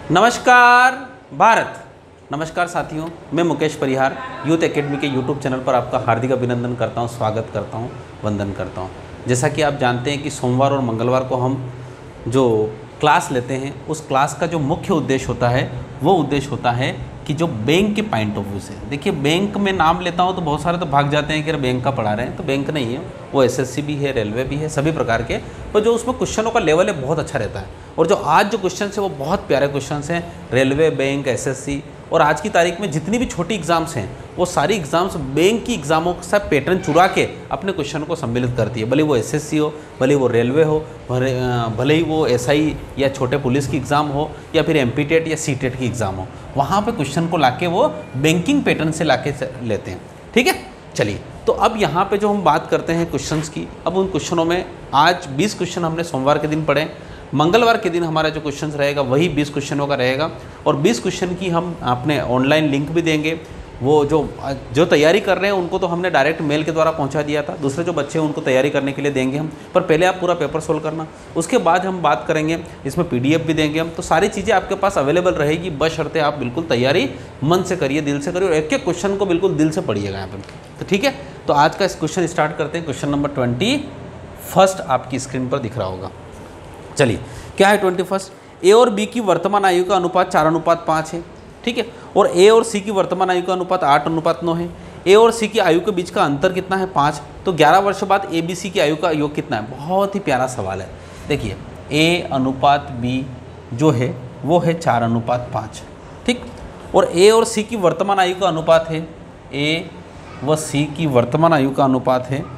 नमस्कार भारत, नमस्कार साथियों, मैं मुकेश परिहार यूथ एकेडमी के यूट्यूब चैनल पर आपका हार्दिक अभिनंदन करता हूं, स्वागत करता हूं, वंदन करता हूं। जैसा कि आप जानते हैं कि सोमवार और मंगलवार को हम जो क्लास लेते हैं उस क्लास का जो मुख्य उद्देश्य होता है वो उद्देश्य होता है कि जो बैंक के पॉइंट ऑफ व्यू से, देखिए बैंक में नाम लेता हूँ तो बहुत सारे तो भाग जाते हैं कि अरे बैंक का पढ़ा रहे हैं, तो बैंक नहीं है, वो एसएससी भी है, रेलवे भी है, सभी प्रकार के। पर जो उसमें क्वेश्चनों का लेवल है बहुत अच्छा रहता है, और जो आज जो क्वेश्चन है वो बहुत प्यारे क्वेश्चन हैं। रेलवे, बैंक, एसएससी और आज की तारीख में जितनी भी छोटी एग्जाम्स हैं वो सारी एग्जाम्स बैंक की एग्जामों का पैटर्न चुरा के अपने क्वेश्चन को सम्मिलित करती है। भले वो एसएससी हो, भले वो रेलवे हो, भले ही वो एसआई या छोटे पुलिस की एग्ज़ाम हो, या फिर एमपी टेट या सीटेट की एग्ज़ाम हो, वहाँ पे क्वेश्चन को लाके वो बैंकिंग पैटर्न से लाके लेते हैं। ठीक है, चलिए तो अब यहाँ पे जो हम बात करते हैं क्वेश्चंस की, अब उन क्वेश्चनों में आज 20 क्वेश्चन हमने सोमवार के दिन पढ़े। मंगलवार के दिन हमारा जो क्वेश्चन रहेगा वही 20 क्वेश्चनों का रहेगा, और 20 क्वेश्चन की हम अपने ऑनलाइन लिंक भी देंगे। वो जो तैयारी कर रहे हैं उनको तो हमने डायरेक्ट मेल के द्वारा पहुंचा दिया था, दूसरे जो बच्चे हैं उनको तैयारी करने के लिए देंगे हम, पर पहले आप पूरा पेपर सोल्व करना, उसके बाद हम बात करेंगे, इसमें पीडीएफ भी देंगे हम। तो सारी चीज़ें आपके पास अवेलेबल रहेगी, बशर्ते आप बिल्कुल तैयारी मन से करिए, दिल से करिए, और एक एक क्वेश्चन को बिल्कुल दिल से पढ़िएगा यहाँ पर। तो ठीक है, तो आज का इस क्वेश्चन स्टार्ट करते हैं। क्वेश्चन नंबर 21 आपकी स्क्रीन पर दिख रहा होगा। चलिए, क्या है 21? ए और बी की वर्तमान आयु का अनुपात 4:5 है। ठीक है, और ए और सी की वर्तमान आयु का अनुपात 8:9 है। ए और सी की आयु के बीच का अंतर कितना है? 5। तो 11 वर्ष बाद ए बी सी की आयु का योग कितना है? बहुत ही प्यारा सवाल है। देखिए, ए अनुपात बी जो है वो है 4:5। ठीक, और ए और सी की वर्तमान आयु का अनुपात है, ए व सी की वर्तमान आयु का अनुपात है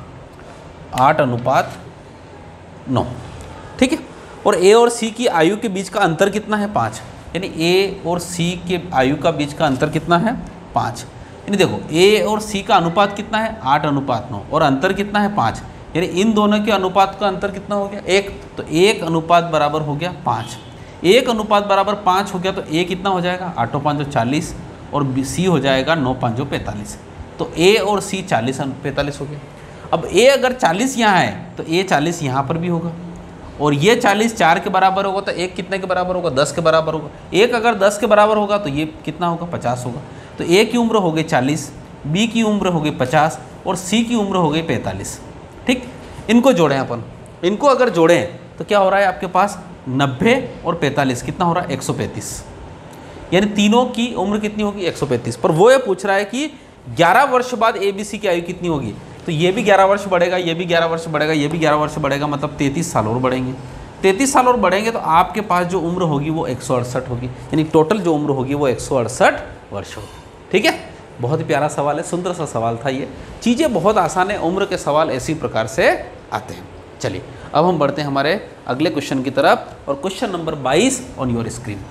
8:9। ठीक है, और ए और सी की आयु के बीच का अंतर कितना है? 5। यानी ए और सी के आयु का बीच का अंतर कितना है? 5। यानी देखो, ए और सी का अनुपात कितना है? 8:9, और अंतर कितना है? 5। यानी इन दोनों के अनुपात का अंतर कितना हो गया? 1। तो 1 अनुपात बराबर हो गया 5। 1 अनुपात बराबर 5 हो गया, तो ए कितना हो जाएगा? 8×5 = 40, और सी हो जाएगा 9×5 = 45। तो ए और सी 40/45 हो गया। अब ए अगर 40 यहाँ है तो ए 40 यहाँ पर भी होगा, और ये 40 4 के बराबर होगा, तो एक कितने के बराबर होगा? 10 के बराबर होगा। एक अगर 10 के बराबर होगा तो ये कितना होगा? 50 होगा। तो ए की उम्र हो गई 40, बी की उम्र हो गई 50, और सी की उम्र हो गई 45। ठीक, इनको जोड़ें अपन, इनको अगर जोड़ें तो क्या हो रहा है आपके पास? 90 और 45 कितना हो रहा है? 135। यानी तीनों की उम्र कितनी होगी? 135। पर वो ये पूछ रहा है कि 11 वर्ष बाद ए बी सी की आयु कितनी होगी? तो ये भी 11 वर्ष बढ़ेगा, ये भी 11 वर्ष बढ़ेगा, ये भी 11 वर्ष बढ़ेगा, मतलब 33 साल और बढ़ेंगे। 33 साल और बढ़ेंगे तो आपके पास जो उम्र होगी वो 168 होगी, यानी टोटल जो उम्र होगी वो 168 वर्ष होगी। ठीक है, बहुत ही प्यारा सवाल है, सुंदर सा सवाल था ये। चीज़ें बहुत आसान है, उम्र के सवाल इसी प्रकार से आते हैं। चलिए, अब हम बढ़ते हैं हमारे अगले क्वेश्चन की तरफ, और question number 22 on your screen.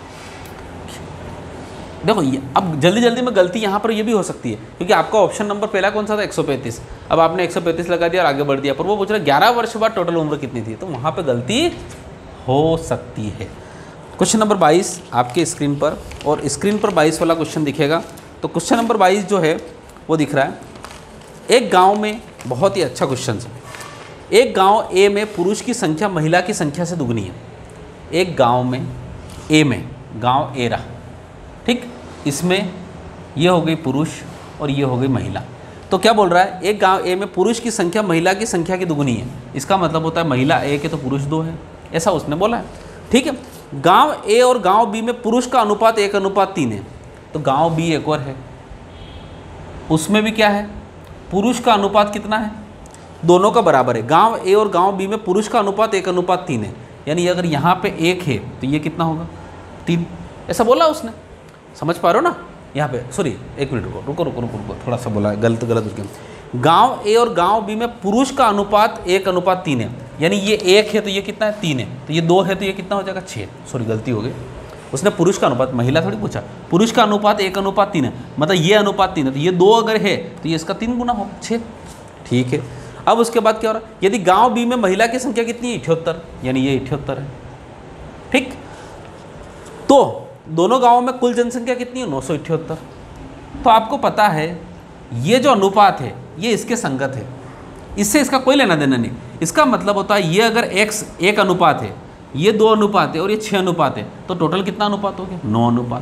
देखो, ये अब जल्दी जल्दी में गलती यहाँ पर ये भी हो सकती है, क्योंकि आपका ऑप्शन नंबर पहला कौन सा था? 135। अब आपने 135 लगा दिया और आगे बढ़ दिया, पर वो पूछ रहा है 11 वर्ष बाद टोटल उम्र कितनी थी, तो वहाँ पे गलती हो सकती है। क्वेश्चन नंबर 22 आपके स्क्रीन पर, और स्क्रीन पर 22 वाला क्वेश्चन दिखेगा। तो क्वेश्चन नंबर 22 जो है वो दिख रहा है, एक गाँव में, बहुत ही अच्छा क्वेश्चन है, एक गाँव ए में पुरुष की संख्या महिला की संख्या से दुगनी है। एक गाँव में ए में, गाँव ए रहा, ठीक, इसमें ये हो गई पुरुष और ये हो गई महिला। तो क्या बोल रहा है? एक गांव ए में पुरुष की संख्या महिला की संख्या की दुगनी है। इसका मतलब होता है महिला 1 है तो पुरुष 2 है, ऐसा उसने बोला है। ठीक है, गांव ए और गांव बी में पुरुष का अनुपात 1:3 है। तो गांव बी एक और है, उसमें भी क्या है? पुरुष का अनुपात कितना है? दोनों का बराबर है। गाँव ए और गाँव बी में पुरुष का अनुपात 1:3 है, यानी अगर यहाँ पर 1 है तो ये कितना होगा? 3। ऐसा बोला उसने, समझ पा रहे हो ना? यहाँ पे सॉरी, एक मिनट रुको, थोड़ा सा बोला गलत हो गया। गांव ए और गांव बी में पुरुष का अनुपात 1:3 है, यानी ये 1 है तो ये कितना है? 3 है। तो ये 2 है तो ये कितना हो जाएगा? 6। सॉरी, गलती हो गई, उसने पुरुष का अनुपात, महिला थोड़ी पूछा। पुरुष का अनुपात 1:3 है, मतलब ये अनुपात 3 है, तो ये 2 अगर है तो ये इसका 3 गुना हो 6। ठीक है, अब उसके बाद क्या हो रहा है? यदि गाँव बी में महिला की संख्या कितनी है? 78, यानी ये 78 है। ठीक, तो दोनों गांवों में कुल जनसंख्या कितनी है? 978। तो आपको पता है ये जो अनुपात है ये इसके संगत है, इससे इसका कोई लेना देना नहीं। इसका मतलब होता है ये अगर x 1 अनुपात है ये 2 अनुपात है और ये 6 अनुपात है, तो टोटल कितना अनुपात हो गया? 9 अनुपात।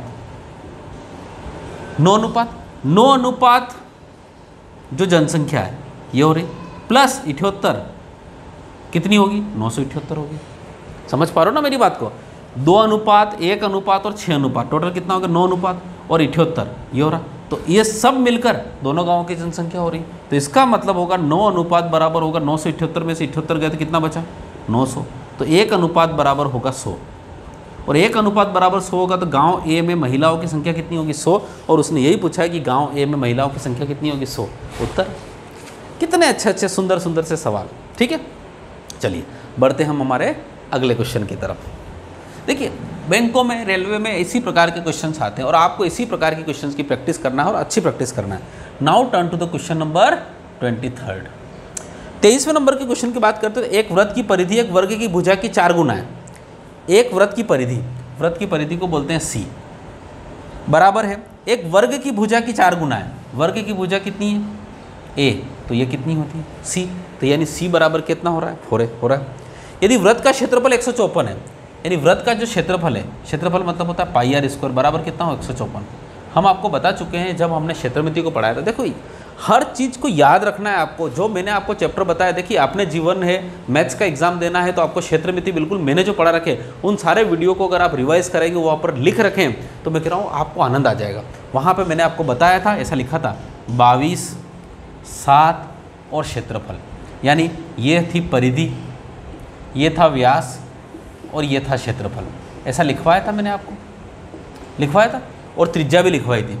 9 अनुपात जो जनसंख्या है ये हो रही, प्लस 78 कितनी होगी? 978 होगी। समझ पा रहे हो ना मेरी बात को? 2 अनुपात, 1 अनुपात और 6 अनुपात, टोटल कितना हो गया? 9 अनुपात और 78 ये हो रहा। तो ये सब मिलकर दोनों गांवों की जनसंख्या हो रही। तो इसका मतलब होगा 9 अनुपात बराबर होगा 9 से 78 में से 78 गए तो कितना बचा? 900। तो 1 अनुपात बराबर होगा 100 और 1 अनुपात बराबर 100 होगा तो गांव ए में महिलाओं की संख्या कितनी होगी? 100। और उसने यही पूछा है कि गांव ए में महिलाओं की संख्या कितनी होगी? 100। उत्तर। कितने अच्छे अच्छे सुंदर सुंदर से सवाल। ठीक है, चलिए बढ़ते हम हमारे अगले क्वेश्चन की तरफ। देखिए, बैंकों में, रेलवे में इसी प्रकार के क्वेश्चंस आते हैं और आपको इसी प्रकार के क्वेश्चंस की प्रैक्टिस करना है और अच्छी प्रैक्टिस करना है। Now turn to the question number 23। 23वें नंबर के क्वेश्चन की बात करते हैं। एक वृत्त की परिधि एक वर्ग की भुजा की 4 गुना है। एक वृत्त की परिधि को बोलते हैं सी, बराबर है एक वर्ग की भुजा की 4 गुना है। वर्ग की भुजा कितनी है? ए, तो ये कितनी होती है? सी। तो यानी सी बराबर कितना हो रहा है? 4 हो रहा है। यदि वृत्त का क्षेत्रफल 154 है, यानी वृत्त का जो क्षेत्रफल है, क्षेत्रफल मतलब होता है पाई आर स्क्वायर, बराबर कितना हो? 154। हम आपको बता चुके हैं जब हमने क्षेत्रमिति को पढ़ाया था। देखो, हर चीज़ को याद रखना है आपको। जो मैंने आपको चैप्टर बताया, देखिए आपने जीवन है, मैथ्स का एग्जाम देना है तो आपको क्षेत्रमिति बिल्कुल मैंने जो पढ़ा रखे उन सारे वीडियो को अगर आप रिवाइज करेंगे, वहाँ पर लिख रखें, तो मैं कह रहा हूँ आपको आनंद आ जाएगा। वहाँ पर मैंने आपको बताया था, ऐसा लिखा था 22, 7 और क्षेत्रफल, यानी ये थी परिधि, ये था व्यास और ये था क्षेत्रफल। ऐसा लिखवाया था मैंने आपको, लिखवाया था, और त्रिज्या भी लिखवाई थी।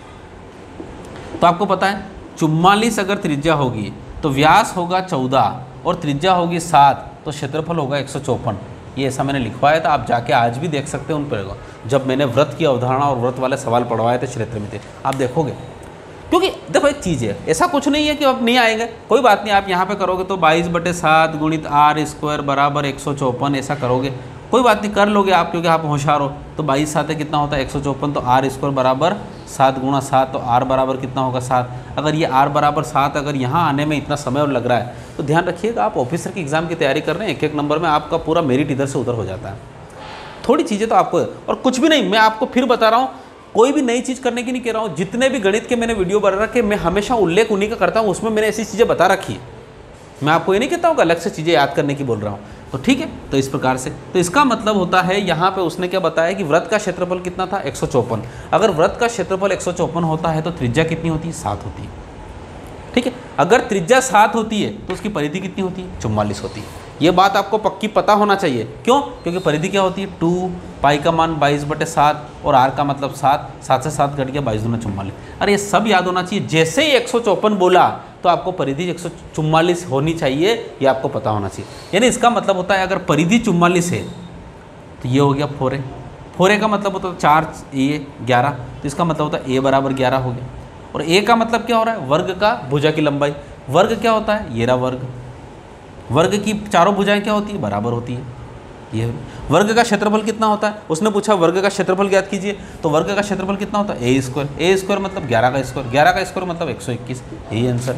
तो आपको पता है 44 अगर त्रिज्या होगी तो व्यास होगा 14 और त्रिज्या होगी 7, तो क्षेत्रफल होगा 154। ये ऐसा मैंने लिखवाया था। आप जाके आज भी देख सकते हैं उन पर, जब मैंने वृत्त की अवधारणा और वृत्त वाले सवाल पढ़वाए थे क्षेत्रमिति, आप देखोगे। क्योंकि देखो एक चीज़ है, ऐसा कुछ नहीं है कि अब नहीं आएंगे, कोई बात नहीं। आप यहाँ पे करोगे तो 22/7 गुणित आर स्क्वायर बराबर 154, ऐसा करोगे, कोई बात नहीं, कर लोगे आप, क्योंकि आप होशियार हो। तो 22 7 कितना होता है? 154। तो आर स्क्वायर बराबर 7 गुणा 7, तो आर बराबर कितना होगा? 7। अगर ये आर बराबर 7 अगर यहाँ आने में इतना समय और लग रहा है, तो ध्यान रखिएगा, आप ऑफिसर की एग्ज़ाम की तैयारी कर रहे हैं, 1-1 नंबर में आपका पूरा मेरिट इधर से उधर हो जाता है। थोड़ी चीज़ें तो आपको, और कुछ भी नहीं, मैं आपको फिर बता रहा हूँ, कोई भी नई चीज़ करने की नहीं कह रहा हूँ। जितने भी गणित के मैंने वीडियो बना रखे, मैं हमेशा उल्लेख उन्हीं का करता हूँ, उसमें मैंने ऐसी चीज़ें बता रखी है। मैं आपको ये नहीं कहता हूँ कि अलग से चीज़ें याद करने की बोल रहा हूँ। तो ठीक है, तो इस प्रकार से, तो इसका मतलब होता है यहाँ पे उसने क्या बताया कि वृत्त का क्षेत्रफल कितना था? 154। अगर वृत्त का क्षेत्रफल 154 होता है तो त्रिज्या कितनी होती है? 7 होती है। ठीक है, अगर त्रिज्या 7 होती है तो उसकी परिधि कितनी होती है? 44 होती है। ये बात आपको पक्की पता होना चाहिए। क्यों? क्योंकि परिधि क्या होती है? 2 पाई का मान 22/7 और आर का मतलब 7, 7 से 7 घट गया, 22 दूना 44। अरे ये सब याद होना चाहिए। जैसे ही 154 बोला तो आपको परिधि 144 होनी चाहिए, ये आपको पता होना चाहिए। यानी इसका मतलब होता है अगर परिधि 44 है तो ये हो गया 4a। 4a का मतलब होता है 4 a 11, तो इसका मतलब होता है a बराबर 11 हो गया। और a का मतलब क्या हो रहा है? वर्ग का भुजा की लंबाई। वर्ग क्या होता है? ये रहा वर्ग। वर्ग की चारों भुजाएं क्या होती है? बराबर होती है। ये वर्ग का क्षेत्रफल कितना होता है? उसने पूछा वर्ग का क्षेत्रफल ज्ञात कीजिए, तो वर्ग का क्षेत्रफल कितना होता है? ए स्क्वायर मतलब 11 का स्क्वायर, 11 का स्क्वायर मतलब 121। यही आंसर।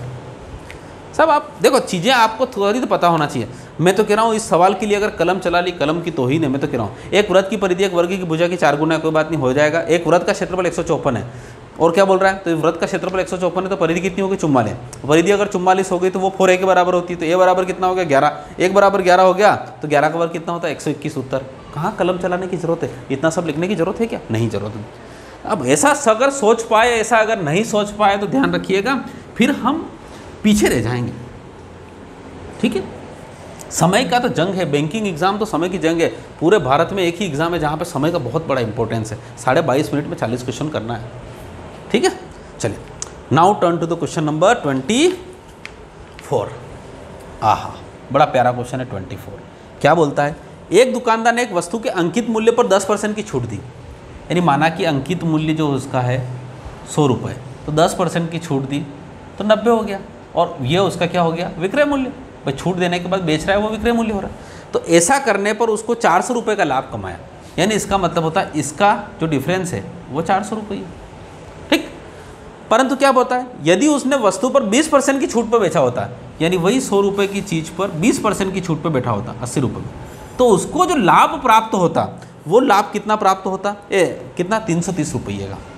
सब आप देखो, चीज़ें आपको थोड़ी तो पता होना चाहिए। मैं तो कह रहा हूँ इस सवाल के लिए अगर कलम चला ली, कलम की तौहीन है। मैं तो कह रहा हूँ एक वृत्त की परिधि एक वर्ग की भुजा की 4 गुना है, कोई बात नहीं, हो जाएगा। एक वृत्त का क्षेत्रफल 154 है, और क्या बोल रहा है? तो वृत्त का क्षेत्रफल 154 है, तो परिधि कितनी होगी? 44। परिधि अगर 44 हो गई तो वो 4a के बराबर होती है। तो a बराबर कितना हो गया? 11। 1 बराबर 11 हो गया, तो 11 का वर्ग कितना होता है? 121। उत्तर। कहाँ कलम चलाने की जरूरत है? इतना सब लिखने की जरूरत है क्या? नहीं जरूरत है। अब ऐसा अगर सोच पाए, ऐसा अगर नहीं सोच पाए तो ध्यान रखिएगा, फिर हम पीछे रह जाएंगे। ठीक है, समय का तो जंग है, बैंकिंग एग्जाम तो समय की जंग है। पूरे भारत में एक ही एग्जाम है जहाँ पे समय का बहुत बड़ा इंपॉर्टेंस है। 22.5 मिनट में 40 क्वेश्चन करना है। ठीक है, चलिए now turn to the question number 24। आहा, बड़ा प्यारा क्वेश्चन है 24। क्या बोलता है? एक दुकानदार ने एक वस्तु के अंकित मूल्य पर 10% की छूट दी। यानी माना कि अंकित मूल्य जो उसका है 100 रुपये, तो 10% की छूट दी तो 90 हो गया, और ये उसका क्या हो गया? विक्रय मूल्य। भाई छूट देने के बाद बेच रहा है, वो विक्रय मूल्य हो रहा है। तो ऐसा करने पर उसको 400 रुपये का लाभ कमाया। यानी इसका मतलब होता है इसका जो डिफरेंस है वो 400 रुपये। ठीक, परंतु क्या होता है? यदि उसने वस्तु पर 20% की छूट पर बेचा होता, यानी वही 100 रुपये की चीज़ पर 20% की छूट पर बैठा होता 80 रुपये में, तो उसको जो लाभ प्राप्त होता वो लाभ कितना प्राप्त होता, कितना 330 रुपये का।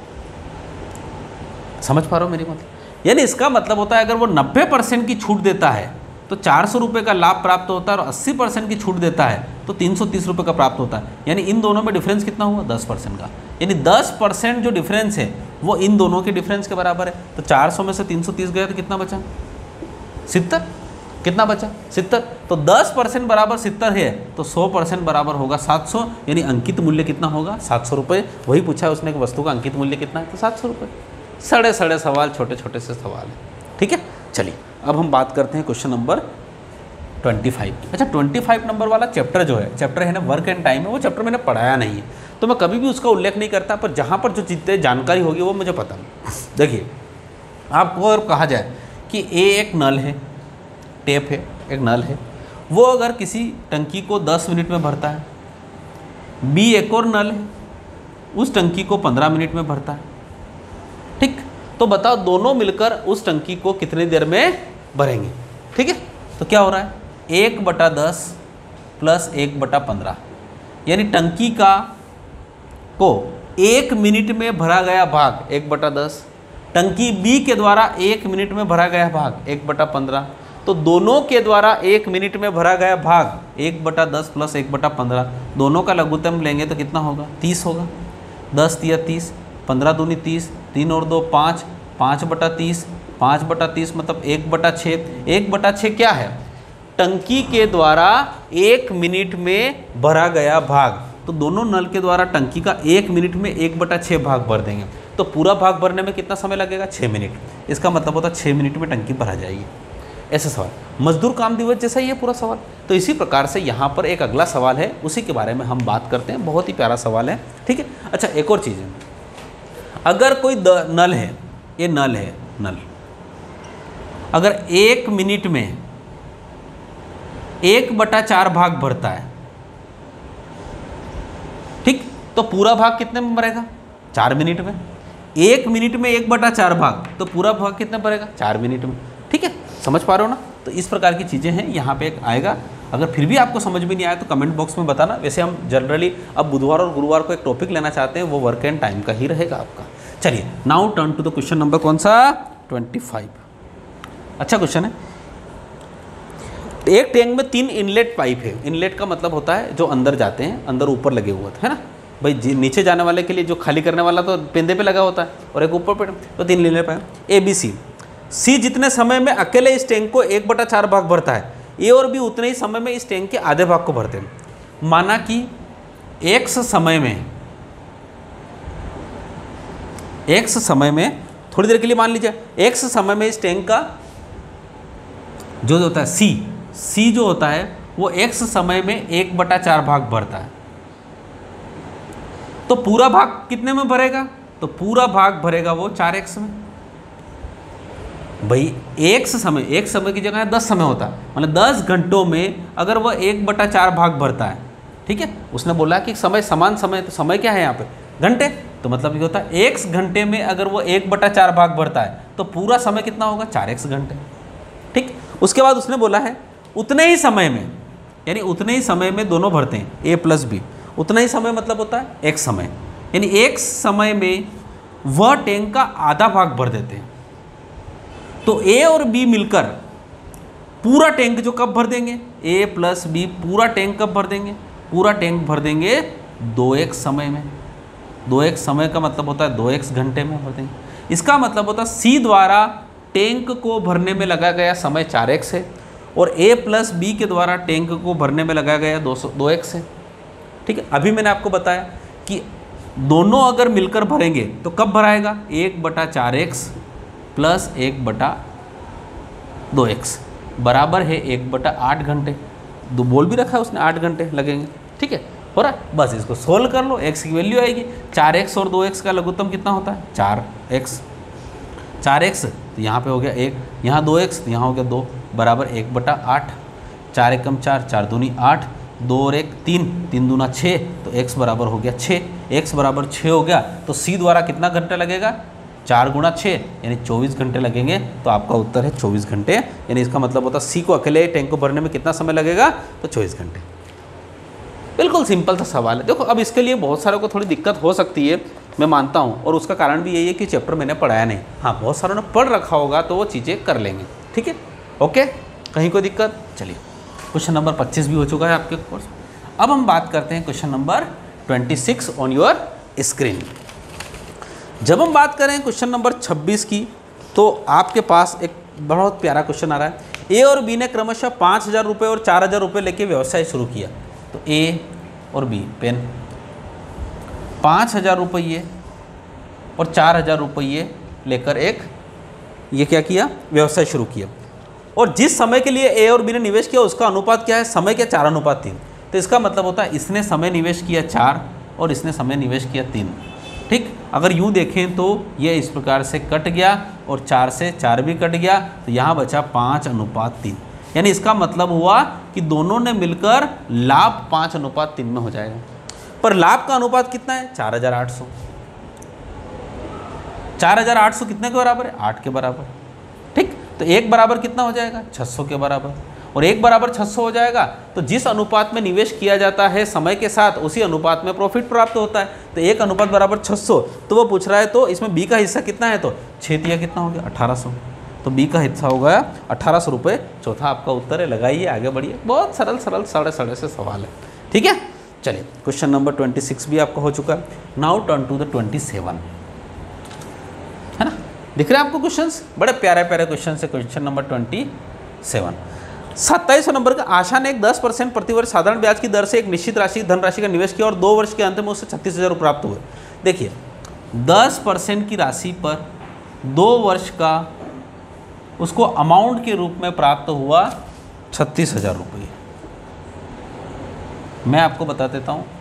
समझ पा रहे हो मेरी मतलब? यानी इसका मतलब होता है अगर वो 90% की छूट देता है तो 400 रुपये का लाभ प्राप्त होता है, और 80% की छूट देता है तो 330 रुपये का प्राप्त होता है। यानी इन दोनों में डिफरेंस कितना हुआ, 10% का। यानी 10% जो डिफरेंस है वो इन दोनों के डिफरेंस के बराबर है। तो 400 में से 330 गया तो कितना बचा, 70। कितना बचा, 70। तो 10% बराबर 70 है, तो 100% बराबर होगा 700। यानी अंकित मूल्य कितना होगा, 700 रुपये। वही पूछा है उसने कि वस्तु का अंकित मूल्य कितना है, तो 700 रुपये। सड़े सड़े सवाल, छोटे छोटे से सवाल है, ठीक है। चलिए अब हम बात करते हैं क्वेश्चन नंबर 25। अच्छा 25 नंबर वाला चैप्टर जो है, चैप्टर है ना वर्क एंड टाइम है, वो चैप्टर मैंने पढ़ाया नहीं है तो मैं कभी भी उसका उल्लेख नहीं करता, पर जहाँ पर जो जितने जानकारी होगी वो मुझे पता नहीं। देखिए आपको अगर कहा जाए कि ए एक नल है, टेप है, एक नल है, वो अगर किसी टंकी को 10 मिनट में भरता है, बी एक और नल है, उस टंकी को 15 मिनट में भरता है, ठीक। तो बताओ दोनों मिलकर उस टंकी को कितनी देर में भरेंगे, ठीक है। तो क्या हो रहा है, 1/10 प्लस 1/15, यानी टंकी का को 1 मिनट में भरा गया भाग 1/10, टंकी बी के द्वारा 1 मिनट में भरा गया भाग 1/15। तो दोनों के द्वारा 1 मिनट में भरा गया भाग 1/10 प्लस 1/15, दोनों का लघुत्तम लेंगे तो कितना होगा, 30 होगा। 10 तिया 30, 15 दूनी 30, 3 और 2 5, 5/30, 5/30 मतलब 1/6। 1/6 क्या है, टंकी के द्वारा 1 मिनट में भरा गया भाग। तो दोनों नल के द्वारा टंकी का 1 मिनट में 1/6 भाग भर देंगे, तो पूरा भाग भरने में कितना समय लगेगा, 6 मिनट। इसका मतलब होता है 6 मिनट में टंकी भरा जाएगी। ऐसा सवाल, मजदूर काम दिवस जैसा ही है पूरा सवाल। तो इसी प्रकार से यहाँ पर एक अगला सवाल है, उसी के बारे में हम बात करते हैं। बहुत ही प्यारा सवाल है, ठीक है। अच्छा एक और चीज़ है, अगर कोई नल है, ये नल है, नल अगर 1 मिनट में 1/4 भाग भरता है, ठीक, तो पूरा भाग कितने में भरेगा, 4 मिनट में। 1 मिनट में 1/4 भाग, तो पूरा भाग कितने भरेगा, 4 मिनट में, ठीक है। समझ पा रहे हो ना? तो इस प्रकार की चीज़ें हैं, यहाँ पे एक आएगा। अगर फिर भी आपको समझ में नहीं आया तो कमेंट बॉक्स में बताना। वैसे हम जनरली अब बुधवार और गुरुवार को एक टॉपिक लेना चाहते हैं, वो वर्क एंड टाइम का ही रहेगा आपका। चलिए now turn to the question number कौन सा, 25। अच्छा क्वेश्चन है। एक टैंक में 3 इनलेट पाइप है। इनलेट का मतलब होता है जो अंदर जाते हैं, अंदर ऊपर लगे हुए है ना भाई, नीचे जाने वाले के लिए जो खाली करने वाला तो पेंदे पे लगा होता है, और एक ऊपर पे, तो 3 inlet pipe. A B C, C जितने समय में अकेले इस टैंक को 1/4 भाग भरता है, ए और बी उतने ही समय में इस टैंक के आधे भाग को भरते हैं। माना कि एक्स समय में थोड़ी देर के लिए मान लीजिए, एक्स समय में इस टैंक का जो होता है सी जो होता है वो एक्स समय में 1/4 भाग भरता है। तो पूरा भाग कितने में भरेगा, तो पूरा भाग भरेगा वो 4x में। भाई एक समय की जगह 10 समय होता है, मतलब 10 घंटों में अगर वह 1/4 भाग भरता है, ठीक है। उसने बोला कि समय समान समय, तो समय क्या है यहाँ पे, घंटे। तो मतलब ये होता है x घंटे में अगर वो 1/4 भाग भरता है तो पूरा समय कितना होगा, 4x घंटे, ठीक। उसके बाद उसने बोला है उतने ही समय में, यानी उतने ही समय में दोनों भरते हैं, a प्लस बी। उतना ही समय मतलब होता है x समय, यानी x समय में वह टैंक का आधा भाग भर देते हैं। तो a और b मिलकर पूरा टैंक जो कब भर देंगे, a प्लस बी पूरा टैंक कब भर देंगे, पूरा टैंक भर देंगे 2x समय में। 2x समय का मतलब होता है 2x घंटे में भर देंगे। इसका मतलब होता है c द्वारा टैंक को भरने में लगा गया समय 4x है, और a प्लस बी के द्वारा टैंक को भरने में लगा गया 2x है, ठीक है। अभी मैंने आपको बताया कि दोनों अगर मिलकर भरेंगे तो कब भराएगा, 1/4x प्लस 1/2x बराबर है 1/8 घंटे। दो बोल भी रखा है उसने, 8 घंटे लगेंगे, ठीक है। हो रहा है, बस इसको सोल्व कर लो, x की वैल्यू आएगी 4x और 2x का लघुत्तम कितना होता है, 4x तो यहाँ पे हो गया 1, यहाँ 2x तो यहाँ हो गया 2 बराबर 1/8। 4 एकम 4, 4 दूनी 8, 2 और 1 3, 3 दूना 6, तो x बराबर हो गया 6। x बराबर 6 हो गया तो c द्वारा कितना घंटा लगेगा, 4 गुणा 6 यानी 24 घंटे लगेंगे। तो आपका उत्तर है 24 घंटे। यानी इसका मतलब होता है सी को अकेले टैंक को भरने में कितना समय लगेगा, तो 24 घंटे। बिल्कुल सिंपल सा सवाल है। देखो अब इसके लिए बहुत सारों को थोड़ी दिक्कत हो सकती है, मैं मानता हूँ, और उसका कारण भी यही है कि चैप्टर मैंने पढ़ाया नहीं। हाँ, बहुत सारों ने पढ़ रखा होगा तो वो चीज़ें कर लेंगे, ठीक है, ओके, कहीं कोई दिक्कत। चलिए, क्वेश्चन नंबर 25 भी हो चुका है आपके कोर्स। अब हम बात करते हैं question number 26 on your screen. जब हम बात करें क्वेश्चन नंबर 26 की, तो आपके पास एक बहुत प्यारा क्वेश्चन आ रहा है। ए और बी ने क्रमशः 5,000 रुपये और 4,000 रुपये लेके व्यवसाय शुरू किया। तो ए और बी, पेन, 5,000 रुपये और 4,000 रुपये लेकर एक ये क्या किया, व्यवसाय शुरू किया। और जिस समय के लिए ए और बी ने निवेश किया उसका अनुपात क्या है, समय के 4:3। तो इसका मतलब होता है इसने समय निवेश किया 4 और इसने समय निवेश किया 3, ठीक। अगर यूँ देखें तो ये इस प्रकार से कट गया और 4 से 4 भी कट गया, तो यहाँ बचा 5:3। यानी इसका मतलब हुआ कि दोनों ने मिलकर लाभ 5:3 में हो जाएगा। पर लाभ का अनुपात कितना है, 4,800। 4,800 कितने के बराबर है, 8 के बराबर, ठीक। तो एक बराबर कितना हो जाएगा, 600 के बराबर, और एक बराबर 600 हो जाएगा। तो जिस अनुपात में निवेश किया जाता है समय के साथ, उसी अनुपात में प्रॉफिट प्राप्त होता है। तो एक अनुपात बराबर 600, तो वो पूछ रहा है तो इसमें बी का हिस्सा कितना है, तो 6 कितना हो गया, 1,800। तो बी का हिस्सा हो गया 1,800 रुपये। चौथा आपका उत्तर है, लगाइए, आगे बढ़िए। बहुत सरल सरल साढ़े से सवाल है, ठीक है। चलिए, क्वेश्चन नंबर 26 भी आपका हो चुका है। नाउ टर्न टू द 27, है ना, दिख रहे हैं आपको क्वेश्चंस, बड़े प्यारे प्यारे क्वेश्चन है। क्वेश्चन नंबर 27, 27 नंबर का। आशा ने एक 10% प्रतिवर्ष साधारण ब्याज की दर से एक निश्चित राशि धनराशि का निवेश किया और 2 वर्ष के अंत में उससे 36,000 प्राप्त हुए। देखिए, 10% की राशि पर 2 वर्ष का उसको अमाउंट के रूप में प्राप्त हुआ 36,000 रुपये। मैं आपको बता देता हूँ,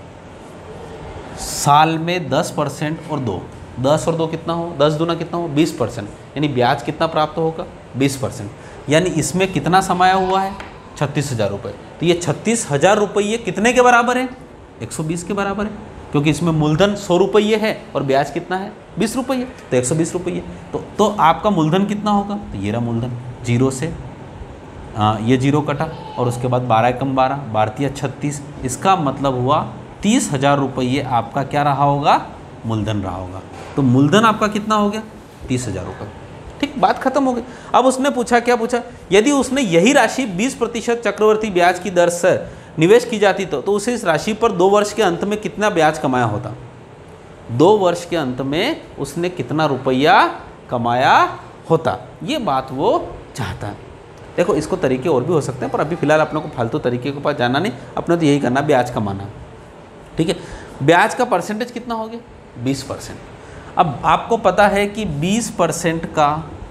साल में 10% और 2, 10 और 2 कितना हो, 10 दूना कितना हो, 20%। यानी ब्याज कितना प्राप्त होगा, 20%। यानी इसमें कितना समाया हुआ है, 36,000 रुपये। तो ये 36,000 रुपये कितने के बराबर है, 120 के बराबर है, क्योंकि इसमें मूलधन 100 रुपये है और ब्याज कितना है, 20 रुपये, तो 120 रुपये। तो आपका मूलधन कितना होगा, तो ये रहा मूलधन, 0 से ये 0 कटा और उसके बाद 12 कम 12, 12 36। इसका मतलब हुआ 30,000 रुपये आपका क्या रहा होगा, मूलधन रहा होगा। तो मूलधन आपका कितना हो गया, 30,000 रुपये, ठीक, बात खत्म हो गई। अब उसने पूछा, क्या पूछा, यदि उसने यही राशि 20% चक्रवर्ती ब्याज की दर से निवेश की जाती तो उसे इस राशि पर 2 वर्ष के अंत में कितना ब्याज कमाया होता। 2 वर्ष के अंत में उसने कितना रुपया कमाया होता, ये बात वो चाहता है। देखो, इसको तरीके और भी हो सकते हैं, पर अभी फिलहाल अपने को फालतू तरीके के पास जाना नहीं, अपने तो यही करना, ब्याज कमाना, ठीक है। ब्याज का परसेंटेज कितना हो गया, 20%। अब आपको पता है कि 20% का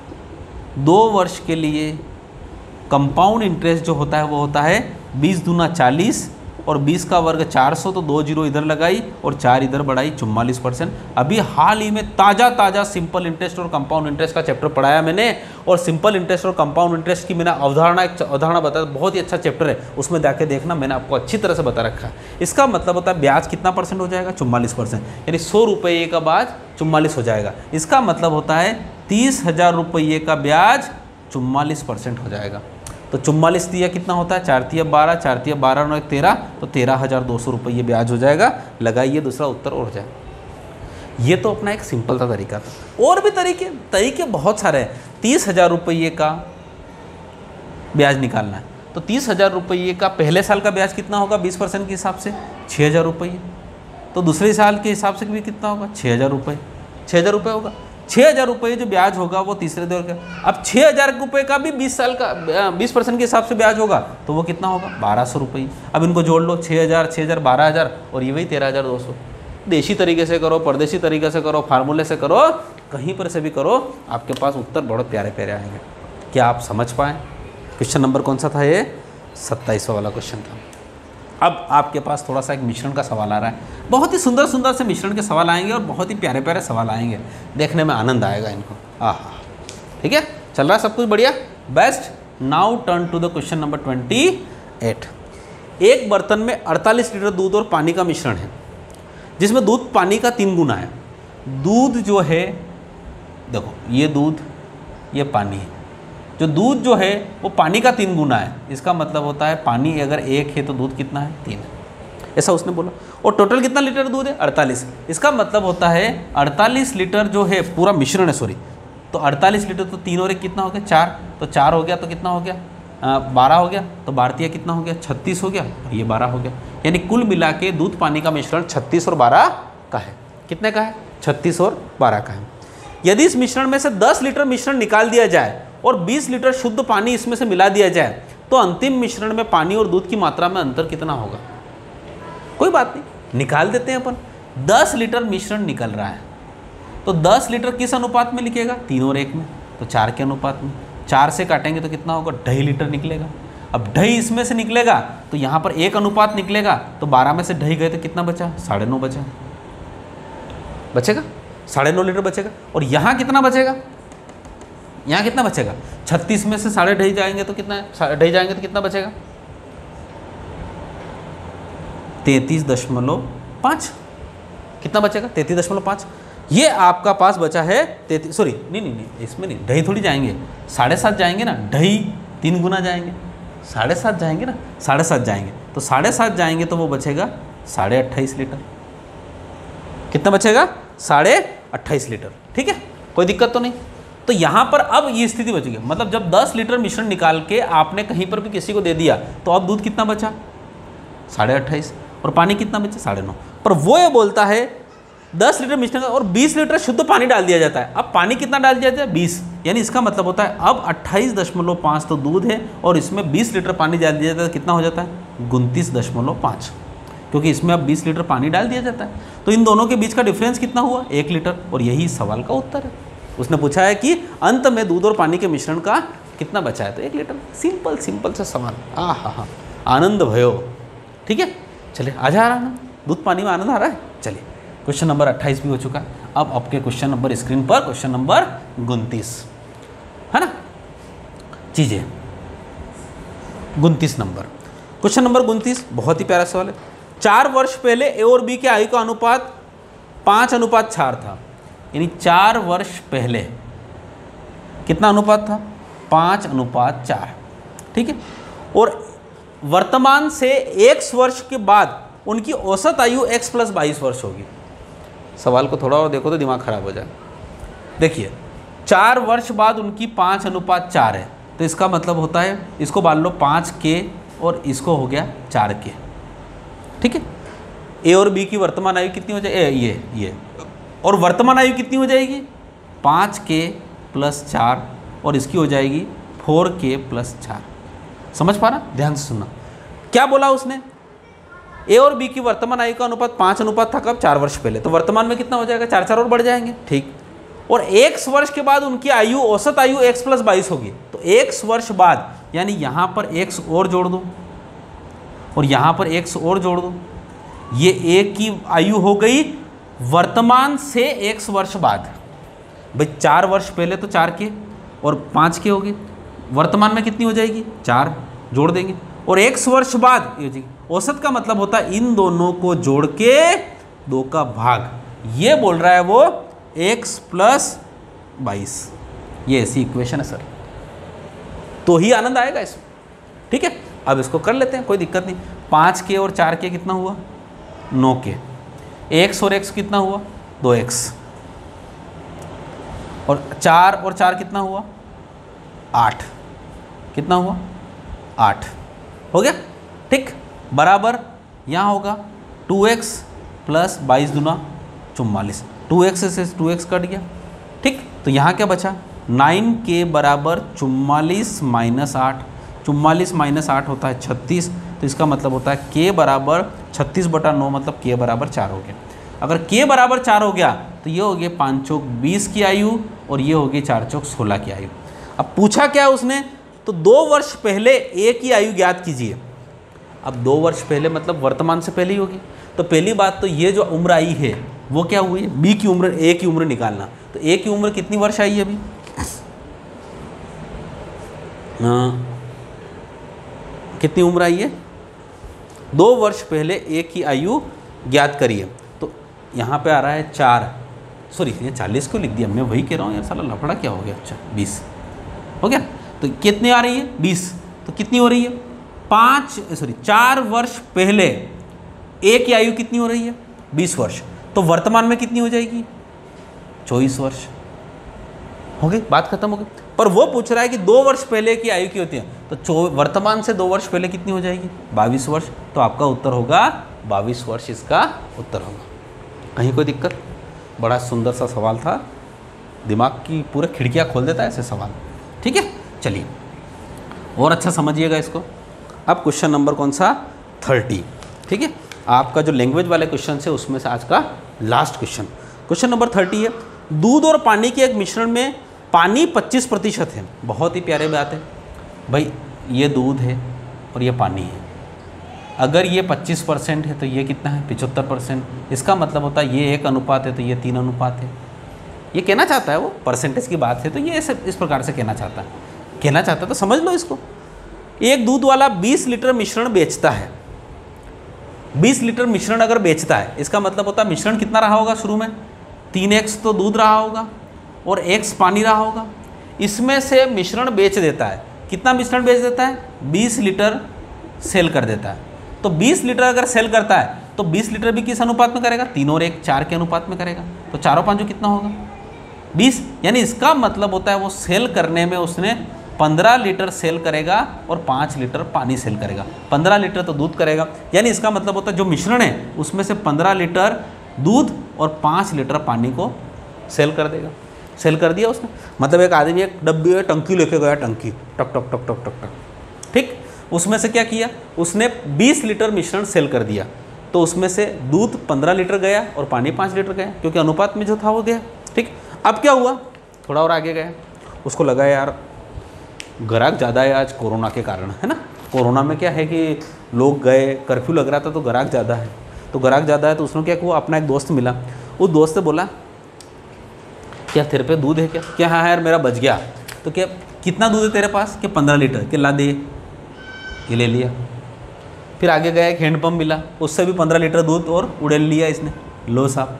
2 वर्ष के लिए कंपाउंड इंटरेस्ट जो होता है वो होता है 20 दूना 40 और 20 का वर्ग 400, तो 2 जीरो इधर लगाई और 4 इधर बढ़ाई, 44%। अभी हाल ही में ताज़ा सिंपल इंटरेस्ट और कंपाउंड इंटरेस्ट का चैप्टर पढ़ाया मैंने, और सिंपल इंटरेस्ट और कंपाउंड इंटरेस्ट की मैंने अवधारणा बताया, बहुत ही अच्छा चैप्टर है, उसमें जाके देखना, मैंने आपको अच्छी तरह से बता रखा है। इसका मतलब होता है ब्याज कितना परसेंट हो जाएगा, 44%, यानी 100 रुपये का ब्याज 44 हो जाएगा। इसका मतलब होता है 30,000 रुपये का ब्याज 44% हो जाएगा। तो 44 दिया कितना होता है, 4 तिया 12, 4 तिया 12 और 13, तो 13,200 रुपये ब्याज हो जाएगा। लगाइए, दूसरा उत्तर और हो जाएगा। ये तो अपना एक सिंपल सा तरीका था, और भी तरीके बहुत सारे हैं। 30,000 रुपये का ब्याज निकालना है, तो 30,000 रुपये का पहले साल का ब्याज कितना होगा, 20% के हिसाब से 6,000 रुपये। तो दूसरे साल के हिसाब से भी कितना होगा, 6,000 रुपये, 6,000 रुपये होगा। 6,000 रुपये जो ब्याज होगा वो तीसरे दौर का। अब 6,000 रुपये का भी 20 साल का 20% के हिसाब से ब्याज होगा, तो वो कितना होगा, 1,200 रुपये। अब इनको जोड़ लो, 6,000, 6,000, 12,000 और ये वही 13,200। देशी तरीके से करो, परदेशी तरीके से करो, फार्मूले से करो, कहीं पर से भी करो, आपके पास उत्तर बहुत प्यारे प्यारे आएंगे। क्या आप समझ पाएँ? क्वेश्चन नंबर कौन सा था ये, 27वां वाला क्वेश्चन था। अब आपके पास थोड़ा सा एक मिश्रण का सवाल आ रहा है। बहुत ही सुंदर सुंदर से मिश्रण के सवाल आएंगे और बहुत ही प्यारे प्यारे सवाल आएंगे, देखने में आनंद आएगा इनको। आहा, ठीक है, चल रहा है सब कुछ बढ़िया, best. Now turn to the question number 28। एक बर्तन में 48 लीटर दूध और पानी का मिश्रण है, जिसमें दूध पानी का 3 गुना है। दूध जो है, देखो ये दूध, ये पानी है, जो दूध जो है वो पानी का 3 गुना है। इसका मतलब होता है पानी अगर 1 है तो दूध कितना है, 3 है। ऐसा उसने बोला। और टोटल कितना लीटर दूध है? 48। इसका मतलब होता है 48 लीटर जो है पूरा मिश्रण है, सॉरी, तो 48 लीटर तो 3 और 1 कितना हो गया? 4, तो 4 हो गया तो कितना हो गया? 12 हो गया, तो भारतीय कितना हो गया? 36 हो गया, ये 12 हो गया। यानी कुल मिला के दूध पानी का मिश्रण 36 और 12 का है। कितने का है? 36 और 12 का है। यदि इस मिश्रण में से 10 लीटर मिश्रण निकाल दिया जाए और 20 लीटर शुद्ध पानी इसमें से मिला दिया जाए तो अंतिम मिश्रण में पानी और दूध की मात्रा में अंतर कितना होगा? कोई बात नहीं, निकाल देते हैं अपन। 10 लीटर मिश्रण निकल रहा है तो 10 लीटर किस अनुपात में लिखेगा? 3 और 1 में, तो 4 के अनुपात में। 4 से काटेंगे तो कितना होगा? 2.5 लीटर निकलेगा। अब 2.5 इसमें से निकलेगा तो यहाँ पर 1 अनुपात निकलेगा, तो 12 में से 2.5 गए तो कितना बचा? 9.5 बचा, बचेगा 9.5 लीटर बचेगा। और यहाँ कितना बचेगा? यहाँ कितना बचेगा? 36 में से 2.5 जाएंगे तो कितना? 2.5 जाएंगे तो कितना बचेगा? 33.5। कितना बचेगा? 33.5। ये आपका पास बचा है 33, सॉरी नहीं, इसमें नहीं, 2.5 थोड़ी जाएंगे, 7.5 जाएंगे ना, 2.5 3 गुना जाएंगे, 7.5 जाएंगे ना, 7.5 जाएंगे, तो 7.5 जाएंगे तो वो बचेगा 28.5 लीटर। कितना बचेगा? 28.5 लीटर। ठीक है, कोई दिक्कत तो नहीं। तो यहाँ पर अब ये स्थिति बच गई, मतलब जब 10 लीटर मिश्रण निकाल के आपने कहीं पर भी किसी को दे दिया तो अब दूध कितना बचा? 28.5, और पानी कितना बचा? 9.5। पर वो ये बोलता है 10 लीटर मिश्रण और 20 लीटर शुद्ध पानी डाल दिया जाता है। अब पानी कितना डाल दिया जाता है? 20। यानी इसका मतलब होता है अब 28.5 तो दूध है और इसमें 20 लीटर पानी डाल दिया जाता है, कितना हो जाता है? 29.5, क्योंकि इसमें अब 20 लीटर पानी डाल दिया जाता है। तो इन दोनों के बीच का डिफरेंस कितना हुआ? 1 लीटर। और यही इस सवाल का उत्तर है। उसने पूछा है कि अंत में दूध और पानी के मिश्रण का कितना बचा है, तो 1 लीटर। सिंपल सा सवाल। हाँ, आनंद भयो। ठीक है, चलिए आ जा रहा है ना, दूध पानी में आनंद आ रहा है। चलिए, क्वेश्चन नंबर 28 भी हो चुका है। अब आपके क्वेश्चन नंबर स्क्रीन पर, क्वेश्चन नंबर 29 है ना, चीजें 29 नंबर। क्वेश्चन नंबर 29 बहुत ही प्यारा सवाल है। 4 वर्ष पहले ए और बी के आयु का अनुपात 5:4 था। यानी 4 वर्ष पहले कितना अनुपात था? 5:4। ठीक है, और वर्तमान से x वर्ष के बाद उनकी औसत आयु x + 22 वर्ष होगी। सवाल को थोड़ा और देखो तो दिमाग खराब हो जाए। देखिए, 4 वर्ष बाद उनकी 5:4 है, तो इसका मतलब होता है, इसको मान लो 5 के और इसको हो गया 4 के। ठीक है, ए और बी की वर्तमान आयु कितनी हो जाएगी? ये और वर्तमान आयु कितनी हो जाएगी? 5k + 4 और इसकी हो जाएगी 4k + 4। समझ पा रहा? ध्यान से सुनना। क्या बोला उसने? ए और बी की वर्तमान आयु का अनुपात 5 था कब? 4 वर्ष पहले। तो वर्तमान में कितना हो जाएगा? 4 और बढ़ जाएंगे। ठीक, और x वर्ष के बाद उनकी आयु, औसत आयु x + 22 होगी। तो x वर्ष बाद, यानी यहाँ पर x और जोड़ दो और यहाँ पर x और जोड़ दो, ये a की आयु हो गई वर्तमान से x वर्ष बाद। भाई 4 वर्ष पहले तो 4k और 5k होगी, वर्तमान में कितनी हो जाएगी? 4 जोड़ देंगे, और x वर्ष बाद ये हो जाएगी। औसत का मतलब होता है इन दोनों को जोड़ के 2 का भाग। ये बोल रहा है वो x + 22। ये ऐसी इक्वेशन है सर, तो ही आनंद आएगा इसमें। ठीक है, अब इसको कर लेते हैं, कोई दिक्कत नहीं। 5k और 4k कितना हुआ? 9k। x और x कितना हुआ? 2x। और 4 और 4 कितना हुआ? 8। कितना हुआ? 8 हो गया। ठीक, बराबर यहाँ होगा 2x + 22 दूना 44। 2x से 2x कट गया। ठीक, तो यहाँ क्या बचा? 9k = 44 - 8। 44 - 8 होता है 36। तो इसका मतलब होता है k = 36/9, मतलब k = 4 हो गया। अगर k = 4 हो गया तो ये हो गया 5 चौक 20 की आयु और ये हो गई 4 चौक 16 की आयु। अब पूछा क्या है उसने? तो 2 वर्ष पहले a की आयु ज्ञात कीजिए। अब 2 वर्ष पहले मतलब वर्तमान से पहले ही होगी। तो पहली बात तो ये जो उम्र आई है वो क्या हुई है? b की उम्र, a की उम्र निकालना। तो a की उम्र कितनी वर्ष आई है अभी? कितनी उम्र आई है? 2 वर्ष पहले a की आयु ज्ञात करिए। तो यहाँ पे आ रहा है 4, सॉरी ये 40 को लिख दिया, मैं वही कह रहा हूँ यार, साला लफड़ा क्या हो गया? अच्छा 20 हो गया। तो कितनी आ रही है? 20। तो कितनी हो रही है? 4 वर्ष पहले ए की आयु कितनी हो रही है? 20 वर्ष। तो वर्तमान में कितनी हो जाएगी? 24 वर्ष। हो गई, बात खत्म हो गई। पर वो पूछ रहा है कि 2 वर्ष पहले की आयु की होती है, तो वर्तमान से 2 वर्ष पहले कितनी हो जाएगी? 22 वर्ष। तो आपका उत्तर होगा 22 वर्ष, इसका उत्तर होगा। कहीं कोई दिक्कत? बड़ा सुंदर सा सवाल था, दिमाग की पूरे खिड़कियाँ खोल देता है ऐसे सवाल। ठीक है, चलिए और अच्छा समझिएगा इसको। अब क्वेश्चन नंबर कौन सा? 30। ठीक है, आपका जो लैंग्वेज वाले क्वेश्चन है उसमें से आज का लास्ट क्वेश्चन, क्वेश्चन नंबर 30 है। दूध और पानी के एक मिश्रण में पानी 25% है। बहुत ही प्यारे बात है भाई, ये दूध है और ये पानी है। अगर ये 25% है तो ये कितना है? 75%। इसका मतलब होता है ये 1 अनुपात है तो ये 3 अनुपात है। ये कहना चाहता है, वो परसेंटेज की बात है तो ये इस प्रकार से कहना चाहता है तो समझ लो इसको। एक दूध वाला 20 लीटर मिश्रण बेचता है। 20 लीटर मिश्रण अगर बेचता है, इसका मतलब होता है मिश्रण कितना रहा होगा शुरू में? 3x तो दूध रहा होगा और x पानी रहा होगा। इसमें से मिश्रण बेच देता है। कितना मिश्रण बेच देता है? 20 लीटर सेल कर देता है। तो 20 लीटर अगर सेल करता है तो 20 लीटर भी किस अनुपात में करेगा? 3 और 1 4 के अनुपात में करेगा। तो 4 और 5 कितना होगा? 20। यानी इसका मतलब होता है वो सेल करने में उसने 15 लीटर सेल करेगा और 5 लीटर पानी सेल करेगा। 15 लीटर तो दूध करेगा, यानी इसका मतलब होता है जो मिश्रण है उसमें से 15 लीटर दूध और 5 लीटर पानी को सेल कर देगा। सेल कर दिया उसने, मतलब एक आदमी एक डब्बी में टंकी लेके गया, टंकी टक टक टक टक टक टक, ठीक। उसमें से क्या किया उसने? 20 लीटर मिश्रण सेल कर दिया। तो उसमें से दूध 15 लीटर गया और पानी 5 लीटर गया, क्योंकि अनुपात में जो था वो गया, ठीक। अब क्या हुआ? थोड़ा और आगे गया, उसको लगा यार ग्राहक ज़्यादा है आज कोरोना के कारण, है ना। कोरोना में क्या है कि लोग गए, कर्फ्यू लग रहा था तो ग्राहक ज़्यादा है। तो ग्राहक ज़्यादा है तो उसने क्या किया, अपना एक दोस्त मिला, उस दोस्त से बोला क्या तेरे पे दूध है क्या? क्या हाँ यार मेरा बच गया। तो क्या कितना दूध है तेरे पास? क्या 15 लीटर। क्या ला दे, ये ले लिया। फिर आगे गया, एक हैंडपम्प मिला, उससे भी 15 लीटर दूध और उड़ेल लिया इसने। लो साहब,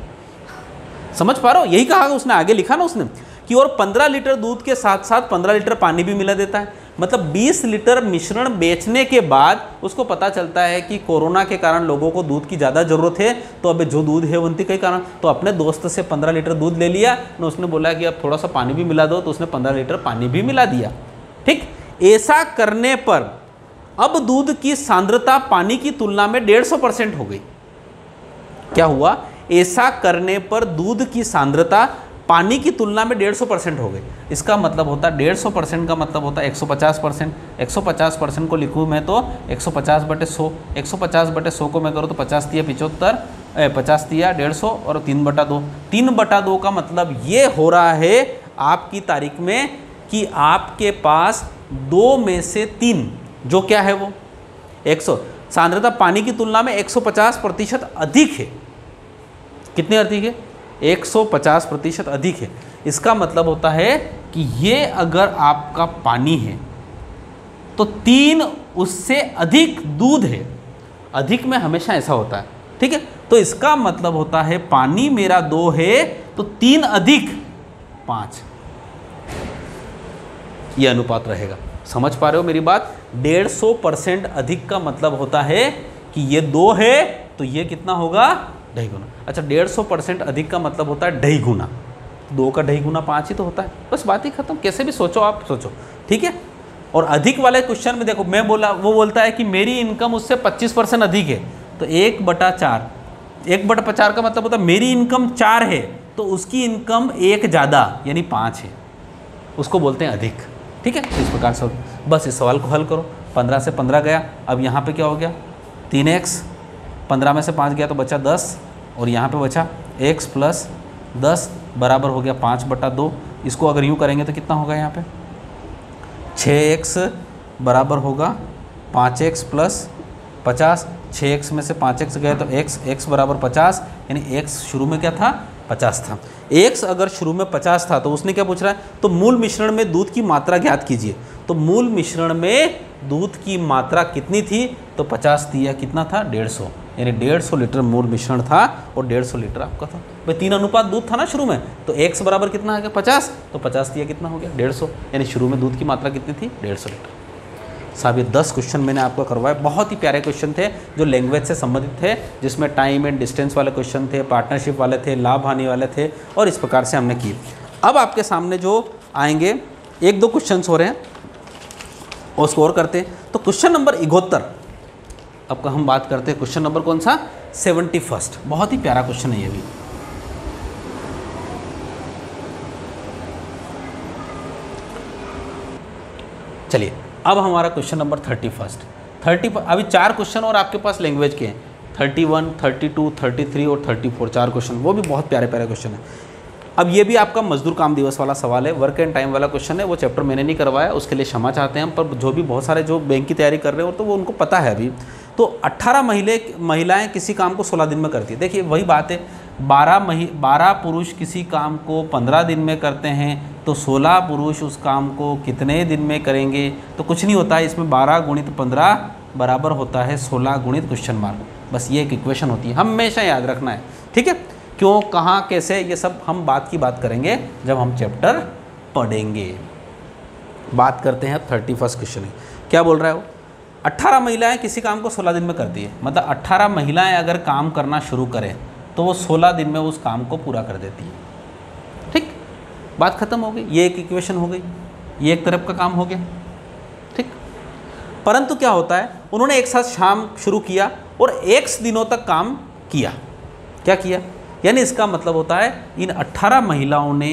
समझ पा रहे हो? यही कहा उसने, आगे लिखा ना उसने कि और 15 लीटर दूध के साथ साथ 15 लीटर पानी भी मिला देता है। मतलब 20 लीटर मिश्रण बेचने के बाद उसको पता चलता है कि कोरोना के कारण लोगों को दूध की ज़्यादा ज़रूरत है, तो अब जो दूध है उनके के कारण, तो अपने दोस्त से 15 लीटर दूध ले लिया ना। उसने बोला कि अब थोड़ा सा पानी भी मिला दो, तो उसने 15 लीटर पानी भी मिला दिया, ठीक। ऐसा करने पर अब दूध की सांद्रता पानी की तुलना में 150% हो गई। क्या हुआ? ऐसा करने पर दूध की सांद्रता पानी की तुलना में 150% हो गई। इसका मतलब होता है 150% का मतलब होता है 150%। 150% को लिखूँ मैं तो 150/100, 150/100 को मैं करूँ तो 50 तिया 75, 50 तिया 150 और 3/2। 3/2 का मतलब ये हो रहा है आपकी तारीख में कि आपके पास 2 में से 3 जो क्या है वो 100 सांद्रता पानी की तुलना में 150% अधिक है। कितने अधिक है? 150% अधिक है। इसका मतलब होता है कि ये अगर आपका पानी है तो 3 उससे अधिक दूध है। अधिक में हमेशा ऐसा होता है, ठीक है। तो इसका मतलब होता है पानी मेरा 2 है तो 3 अधिक 5, ये अनुपात रहेगा। समझ पा रहे हो मेरी बात? 150% अधिक का मतलब होता है कि ये 2 है तो ये कितना होगा? 2.5 गुना। अच्छा, 150% अधिक का मतलब होता है 2.5 गुना। 2 का 2.5 गुना 5 ही तो होता है। बस बात ही खत्म। कैसे भी सोचो आप, सोचो, ठीक है। और अधिक वाले क्वेश्चन में देखो, मैं बोला, वो बोलता है कि मेरी इनकम उससे 25% अधिक है, तो 1/4। 1/4 का मतलब होता है मेरी इनकम 4 है तो उसकी इनकम 1 ज़्यादा यानी 5 है, उसको बोलते हैं अधिक, ठीक है। इस प्रकार से बस इस सवाल को हल करो। 15 से 15 गया, अब यहाँ पे क्या हो गया? 3x, 15 में से 5 गया तो बचा 10, और यहाँ पे बचा x + 10 बराबर हो गया 5/2। इसको अगर यूँ करेंगे तो कितना होगा? यहाँ पे 6x बराबर होगा 5x + 50। 6x में से 5x गए तो x बराबर 50, यानी x शुरू में क्या था? 50 था। x अगर शुरू में 50 था तो उसने क्या पूछ रहा है? तो मूल मिश्रण में दूध की मात्रा ज्ञात कीजिए। तो मूल मिश्रण में दूध की मात्रा कितनी थी? तो 50 थी, या कितना था? 150, यानी 150 लीटर मूल मिश्रण था और 150 लीटर आपका था। भाई 3 अनुपात दूध था ना शुरू में, तो x बराबर कितना आ गया? 50, तो 50 दिया कितना हो गया? 150, यानी शुरू में दूध की मात्रा कितनी थी? 150 लीटर। साहब ये 10 क्वेश्चन मैंने आपको करवाए, बहुत ही प्यारे क्वेश्चन थे जो लैंग्वेज से संबंधित थे, जिसमें टाइम एंड डिस्टेंस वाले क्वेश्चन थे, पार्टनरशिप वाले थे, लाभ हानि वाले थे, और इस प्रकार से हमने किए। अब आपके सामने जो आएंगे 1-2 क्वेश्चन हो रहे हैं और स्कोर करते हैं। तो क्वेश्चन नंबर 71 अब का हम बात करते हैं। क्वेश्चन नंबर कौन सा? 71। बहुत ही प्यारा क्वेश्चन है ये भी। चलिए अब हमारा क्वेश्चन नंबर 31। अभी 4 क्वेश्चन और आपके पास लैंग्वेज के हैं, 31, 32, 33 और 34, 4 क्वेश्चन, वो भी बहुत प्यारे प्यारे क्वेश्चन है। अब ये भी आपका मजदूर काम दिवस वाला सवाल है, वर्क एंड टाइम वाला क्वेश्चन है। वो चैप्टर मैंने नहीं करवाया, उसके लिए क्षमा चाहते हैं हम, पर जो भी बहुत सारे जो बैंक की तैयारी कर रहे हो तो वो उनको पता है अभी। तो 18 महिलाएं किसी काम को 16 दिन में करती है। देखिए वही बात है, 12 पुरुष किसी काम को 15 दिन में करते हैं, तो 16 पुरुष उस काम को कितने दिन में करेंगे? तो कुछ नहीं होता है इसमें, 12 × 15 बराबर होता है 16 × क्वेश्चन मार्क। बस ये एक इक्वेशन होती है, हमेशा याद रखना है, ठीक है। क्यों, कहाँ, कैसे, ये सब हम बात करेंगे जब हम चैप्टर पढ़ेंगे। बात करते हैं 31 क्वेश्चन। क्या बोल रहा है वो? 18 महिलाएं किसी काम को 16 दिन में करती है, मतलब 18 महिलाएं अगर काम करना शुरू करें तो वो 16 दिन में उस काम को पूरा कर देती है। ठीक, बात खत्म हो गई। ये एक इक्वेशन हो गई, ये एक तरफ का काम हो गया। ठीक, परंतु क्या होता है, उन्होंने एक साथ शाम शुरू किया और X दिनों तक काम किया। क्या किया? यानी इसका मतलब होता है इन 18 महिलाओं ने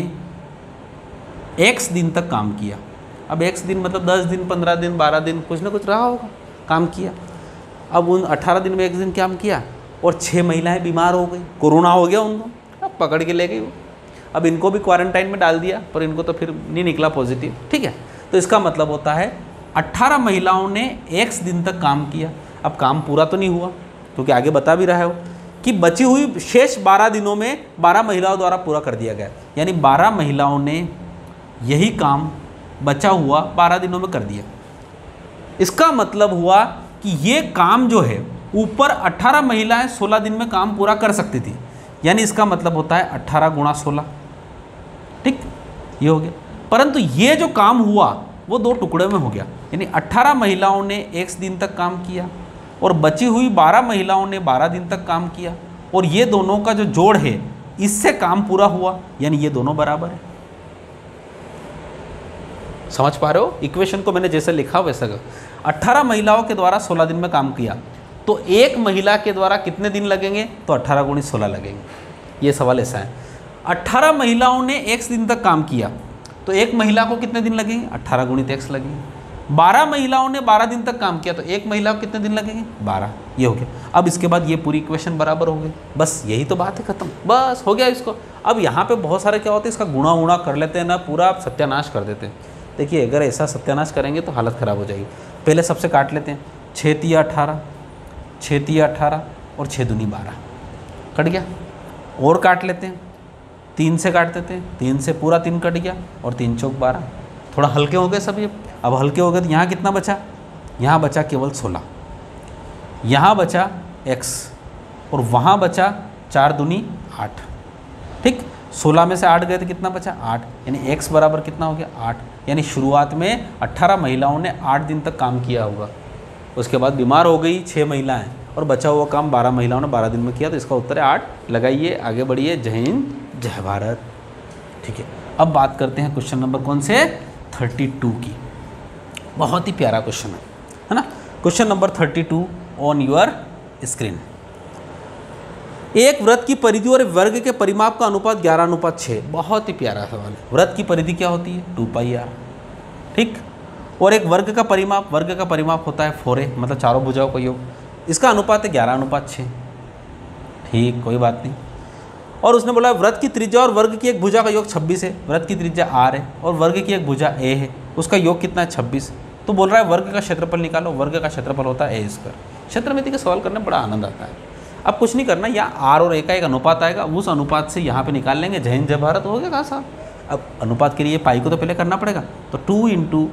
X दिन तक काम किया। अब X दिन मतलब 10 दिन, 15 दिन, 12 दिन, कुछ ना कुछ रहा होगा, काम किया। अब उन 18 दिन में 1 दिन काम किया और 6 महिलाएं बीमार हो गई, कोरोना हो गया उनको, अब पकड़ के ले गई वो। अब इनको भी क्वारंटाइन में डाल दिया, पर इनको तो फिर नहीं निकला पॉजिटिव। ठीक है, तो इसका मतलब होता है 18 महिलाओं ने X दिन तक काम किया। अब काम पूरा तो नहीं हुआ, क्योंकि आगे बता भी रहा हो कि बची हुई शेष 12 दिनों में 12 महिलाओं द्वारा पूरा कर दिया गया। यानी 12 महिलाओं ने यही काम बचा हुआ 12 दिनों में कर दिया। इसका मतलब हुआ कि ये काम जो है, ऊपर 18 महिलाएं 16 दिन में काम पूरा कर सकती थी। यानी इसका मतलब होता है 18 × 16। ठीक, ये हो गया। परंतु ये जो काम हुआ वो 2 टुकड़े में हो गया। यानी 18 महिलाओं ने X दिन तक काम किया और बची हुई 12 महिलाओं ने 12 दिन तक काम किया, और ये दोनों का जो जोड़ है इससे काम पूरा हुआ। यानी ये दोनों बराबर है। समझ पा रहे हो? इक्वेशन को मैंने जैसे लिखा वैसा। 18 महिलाओं के द्वारा 16 दिन में काम किया, तो एक महिला के द्वारा कितने दिन लगेंगे? तो 18 × 16 लगेंगे। ये सवाल ऐसा है। 18 महिलाओं ने X दिन तक काम किया, तो एक महिला को कितने दिन लगेंगे? 18 × X लगेंगे। 12 महिलाओं ने 12 दिन तक काम किया, तो एक महिला को कितने दिन लगेंगे? 12। ये हो गया। अब इसके बाद ये पूरी इक्वेशन बराबर हो गई। बस यही तो बात है, खत्म, बस हो गया इसको। अब यहाँ पे बहुत सारे क्या होते हैं, इसका गुणा उणा कर लेते हैं ना, पूरा सत्यानाश कर देते हैं। देखिए अगर ऐसा सत्यानाश करेंगे तो हालत ख़राब हो जाएगी। पहले सबसे काट लेते हैं, 6 × 18, 6 × 18 और 6 दूनी 12, कट गया। और काट लेते हैं, 3 से काट देते हैं, 3 से पूरा 3 कट गया, और 3 चौक 12। थोड़ा हल्के हो गए सब ये। अब हल्के हो गए तो यहाँ कितना बचा? यहाँ बचा केवल 16, यहाँ बचा X, और वहाँ बचा 4 दूनी 8। ठीक, 16 में से 8 गए तो कितना बचा? 8। यानी X बराबर कितना हो गया? 8। यानी शुरुआत में 18 महिलाओं ने 8 दिन तक काम किया होगा, उसके बाद बीमार हो गई 6 महिलाएं, और बचा हुआ काम 12 महिलाओं ने 12 दिन में किया। तो इसका उत्तर है 8। लगाइए, आगे बढ़िए। जय हिंद, जय भारत। ठीक है, अब बात करते हैं क्वेश्चन नंबर कौन से? 32 की। बहुत ही प्यारा क्वेश्चन है ना? Question number 32 on your screen. एक वृत्त की परिधि और वर्ग के परिमाप का अनुपात 11:6। बहुत ही प्यारा सवाल है। वृत्त की परिधि क्या होती है? 2πr। ठीक, और एक वर्ग का परिमाप होता है 4a, मतलब चारों भुजाओं का योग। इसका अनुपात है 11:6। ठीक, कोई बात नहीं। और उसने बोला वृत्त की त्रिज्या और वर्ग की एक भुजा का योग 26 है। वृत्त की त्रिज्या r है और वर्ग की एक भुजा a है, उसका योग कितना है? 26। तो बोल रहा है वर्ग का क्षेत्रफल निकालो। वर्ग का क्षेत्रफल होता है a²। क्षेत्रमिति के सवाल करने में बड़ा आनंद आता है। अब कुछ नहीं करना, यहाँ r और a का एक अनुपात आएगा, उस अनुपात से यहाँ पे निकाल लेंगे। जय हिंद, जय भारत। हो गया कहाँ साहब? अब अनुपात के लिए पाई को तो पहले करना पड़ेगा। तो 2 ×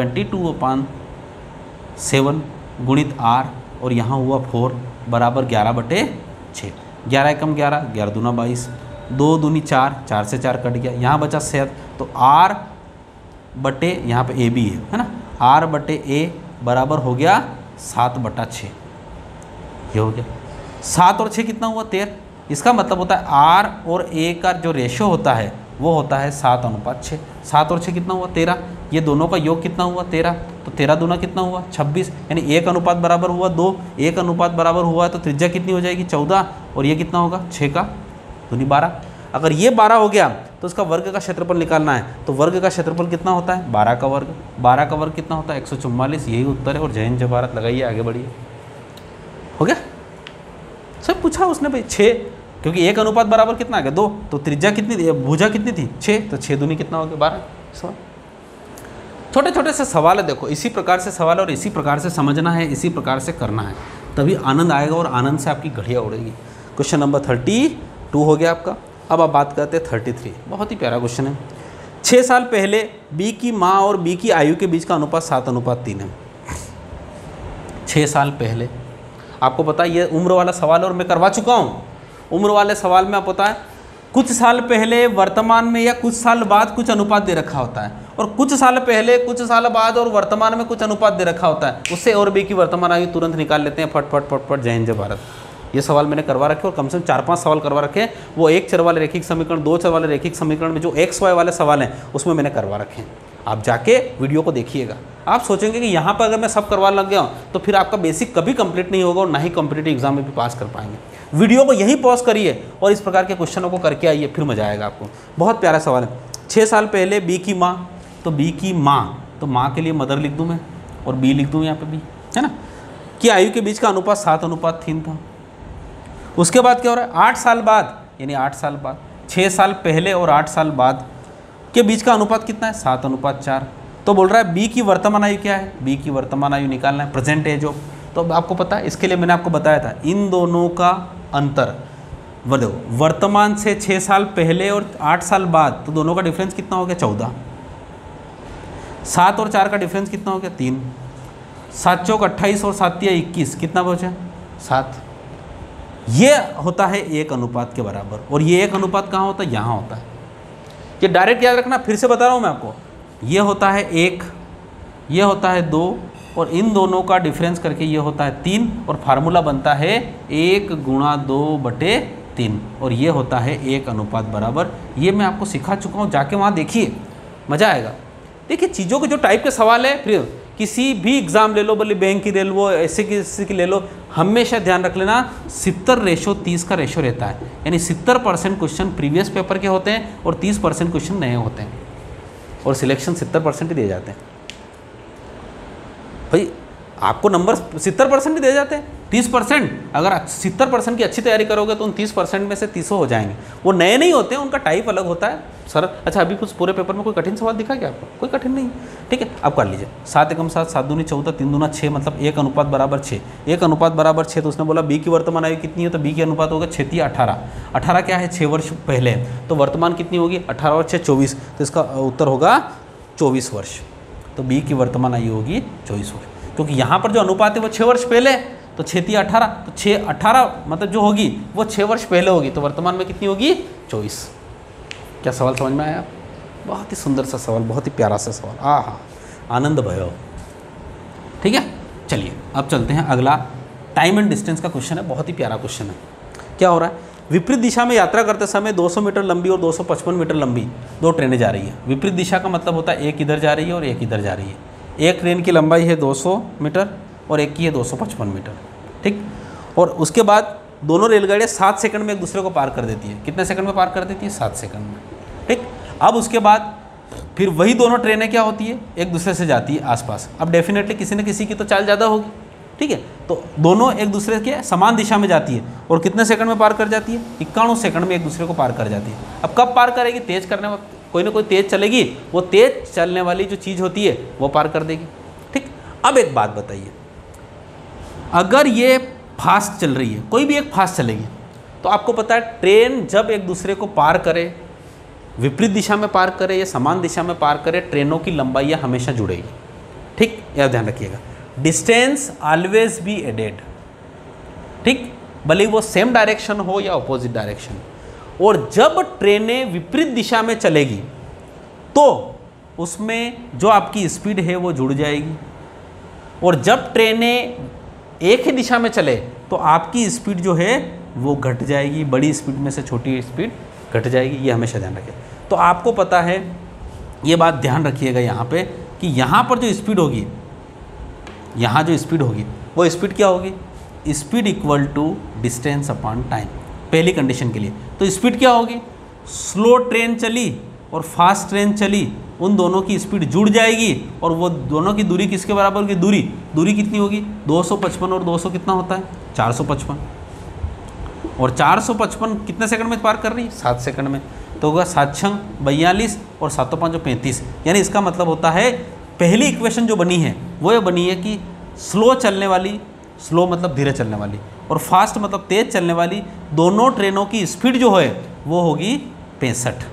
22/7 गुणित r, और यहाँ हुआ 4 बराबर 11/6। 11 एकम 11, 11 दूना 22, 2 दूनी 4, 4 से 4 कट गया, यहाँ बचा 7। तो r बटे यहाँ पे a भी है ना, r/a बराबर हो गया 7/6। ये हो गया 7 और 6 कितना हुआ 13। इसका मतलब होता है R और A का जो रेशो होता है वो होता है 7:6। 7 और 6 कितना हुआ 13। ये दोनों का योग कितना हुआ 13। तो 13 दूना कितना हुआ 26, यानी 1 अनुपात बराबर हुआ 2। 1 अनुपात बराबर हुआ तो त्रिज्या कितनी हो जाएगी 14, और ये कितना होगा 6 का दूनी 12। अगर ये 12 हो गया तो उसका वर्ग का क्षेत्रफल निकालना है, तो वर्ग का क्षेत्रफल कितना होता है 12 का वर्ग। 12 का वर्ग कितना होता है 144। यही उत्तर है। और जय हिंद जय भारत लगाइए, आगे बढ़िए। हो गया सब पूछा उसने भाई 6, क्योंकि 1 अनुपात बराबर कितना आ गया 2, तो त्रिज्या कितनी थी, भुजा कितनी थी 6, तो 6 दूनी कितना हो गया 12 सवाल। छोटे छोटे से सवाल है, देखो इसी प्रकार से सवाल और इसी प्रकार से समझना है, इसी प्रकार से करना है, तभी आनंद आएगा और आनंद से आपकी घड़ियाँ उड़ेगी। क्वेश्चन नंबर 32 हो गया आपका। अब आप बात करते हैं 33। बहुत ही प्यारा क्वेश्चन है। 6 साल पहले बी की माँ और बी की आयु के बीच का अनुपात 7:3 है। 6 साल पहले, आपको पता है ये उम्र वाला सवाल और मैं करवा चुका हूँ। उम्र वाले सवाल में आपको पता है कुछ साल पहले, वर्तमान में या कुछ साल बाद कुछ अनुपात दे रखा होता है, और कुछ साल पहले, कुछ साल बाद और वर्तमान में कुछ अनुपात दे रखा होता है। उससे और बी की वर्तमान आयु तुरंत निकाल लेते हैं, फट फट फट फट। जय हिंद जय भारत। ये सवाल मैंने करवा रखे और कम से कम 4-5 सवाल करवा रखे। वो 1 चर वाले रैखिक समीकरण, 2 चर वाले रैखिक समीकरण में जो XY वाले सवाल हैं उसमें मैंने करवा रखे हैं। आप जाके वीडियो को देखिएगा। आप सोचेंगे कि यहाँ पर अगर मैं सब करवा लग गया हूँ तो फिर आपका बेसिक कभी कंप्लीट नहीं होगा और ना ही कॉम्पिटिटिव एग्जाम में भी पास कर पाएंगे। वीडियो को यहीं पॉज करिए और इस प्रकार के क्वेश्चनों को करके आइए, फिर मजा आएगा आपको। बहुत प्यारा सवाल है। 6 साल पहले बी की माँ, तो बी की माँ, तो माँ के लिए मदर लिख दूँ मैं और बी लिख दूँ यहाँ पे बी, है ना, कि आयु के बीच का अनुपात 7:3 था। उसके बाद क्या हो रहा है 8 साल बाद, यानी 8 साल बाद, 6 साल पहले और 8 साल बाद के बीच का अनुपात कितना है 7:4। तो बोल रहा है बी की वर्तमान आयु क्या है, बी की वर्तमान आयु निकालना है, प्रेजेंट एज ऑफ। तो अब आपको पता है, इसके लिए मैंने आपको बताया था इन दोनों का अंतर, बोलो वर्तमान से 6 साल पहले और 8 साल बाद, तो दोनों का डिफरेंस कितना हो गया 14। 7 और 4 का डिफरेंस कितना हो गया 3। 7 चौक 28 और 7 तिया 21, कितना बचा 7। ये होता है 1 अनुपात के बराबर, और ये 1 अनुपात कहाँ होता है, यहाँ होता है। ये डायरेक्ट याद रखना, फिर से बता रहा हूँ मैं आपको। ये होता है 1, ये होता है 2, और इन दोनों का डिफरेंस करके ये होता है 3, और फार्मूला बनता है 1 गुणा 2/3, और ये होता है 1 अनुपात बराबर। ये मैं आपको सिखा चुका हूँ, जाके वहाँ देखिए, मज़ा आएगा। देखिए चीज़ों के जो टाइप के सवाल है, फिर किसी भी एग्ज़ाम ले लो, बोले बैंक की ले लो, ऐसे किसी की ले लो, हमेशा ध्यान रख लेना 70:30 का रेशो रहता है। यानी 70% क्वेश्चन प्रीवियस पेपर के होते हैं और 30% क्वेश्चन नए होते हैं, और सिलेक्शन 70% ही दिए जाते हैं। भाई आपको नंबर 70% ही दे जाते हैं। 30%, अगर 70% की अच्छी तैयारी करोगे तो उन 30% में से 30 हो जाएंगे। वो नए नहीं होते हैं, उनका टाइप अलग होता है सर। अच्छा, अभी कुछ पूरे पेपर में कोई कठिन सवाल दिखा क्या आपको? कोई कठिन नहीं, ठीक है, आप कर लीजिए। 7 एकम 7, 7 दूनी 14, 3 दूना 6, मतलब 1 अनुपात बराबर 6। 1 अनुपात बराबर 6, तो उसने बोला बी की वर्तमान आयु कितनी है, तो बी की अनुपात होगा 6 तिया 18। 18 क्या है 6 वर्ष पहले, तो वर्तमान कितनी होगी 18 और 6 24, तो इसका उत्तर होगा 24 वर्ष। तो बी की वर्तमान आयु होगी 24 वर्ष, क्योंकि यहाँ पर जो अनुपात है वो 6 वर्ष पहले, तो 6 तिया 18, तो 6 18 मतलब जो होगी वो 6 वर्ष पहले होगी, तो वर्तमान में कितनी होगी 24। क्या सवाल समझ में आया? बहुत ही सुंदर सा सवाल, बहुत ही प्यारा सा सवाल, हाँ, आनंद भयो। ठीक है, चलिए अब चलते हैं अगला। टाइम एंड डिस्टेंस का क्वेश्चन है, बहुत ही प्यारा क्वेश्चन है। क्या हो रहा है, विपरीत दिशा में यात्रा करते समय 200 मीटर लंबी और 255 मीटर लंबी 2 ट्रेनें जा रही है। विपरीत दिशा का मतलब होता है एक इधर जा रही है और एक इधर जा रही है। एक ट्रेन की लंबाई है 200 मीटर और एक की है 255 मीटर, ठीक। और उसके बाद दोनों रेलगाड़ियाँ 7 सेकंड में एक दूसरे को पार कर देती है। कितने सेकंड में पार कर देती है? 7 सेकंड में, ठीक। अब उसके बाद फिर वही दोनों ट्रेनें क्या होती है, एक दूसरे से जाती है आसपास। अब डेफिनेटली किसी न किसी की तो चाल ज़्यादा होगी, ठीक है, तो दोनों एक दूसरे के समान दिशा में जाती है और कितने सेकंड में पार कर जाती है? 91 सेकंड में एक दूसरे को पार कर जाती है। अब कब पार करेगी? तेज़ करने वक्त कोई ना कोई तेज़ चलेगी, वो तेज़ चलने वाली जो चीज़ होती है वो पार कर देगी, ठीक। अब एक बात बताइए, अगर ये फास्ट चल रही है, कोई भी एक फास्ट चलेगी, तो आपको पता है ट्रेन जब एक दूसरे को पार करे, विपरीत दिशा में पार करे या समान दिशा में पार करे, ट्रेनों की लंबाइयाँ हमेशा जुड़ेगी, ठीक, यह ध्यान रखिएगा। डिस्टेंस ऑलवेज बी एडेड, ठीक, भले वो सेम डायरेक्शन हो या अपोजिट डायरेक्शन। और जब ट्रेनें विपरीत दिशा में चलेगी तो उसमें जो आपकी स्पीड है वो जुड़ जाएगी, और जब ट्रेनें एक ही दिशा में चले तो आपकी स्पीड जो है वो घट जाएगी, बड़ी स्पीड में से छोटी स्पीड घट जाएगी। ये हमेशा ध्यान रखें। तो आपको पता है, ये बात ध्यान रखिएगा यहाँ पे कि यहाँ पर जो स्पीड होगी, यहाँ जो स्पीड होगी वो स्पीड क्या होगी, speed equal to distance upon time, पहली कंडीशन के लिए। तो स्पीड क्या होगी, स्लो ट्रेन चली और फास्ट ट्रेन चली, उन दोनों की स्पीड जुड़ जाएगी और वो दोनों की दूरी किसके बराबर होगी, दूरी कितनी होगी, 255 और 200 कितना होता है, 455। और 455 कितने सेकंड में पार कर रही है, 7 सेकंड में। तो होगा 7 छंग 42 और 7 5 35। यानी इसका मतलब होता है पहली इक्वेशन जो बनी है वो ये बनी है कि स्लो चलने वाली, स्लो मतलब धीरे चलने वाली, और फास्ट मतलब तेज चलने वाली, दोनों ट्रेनों की स्पीड जो है वो होगी 65।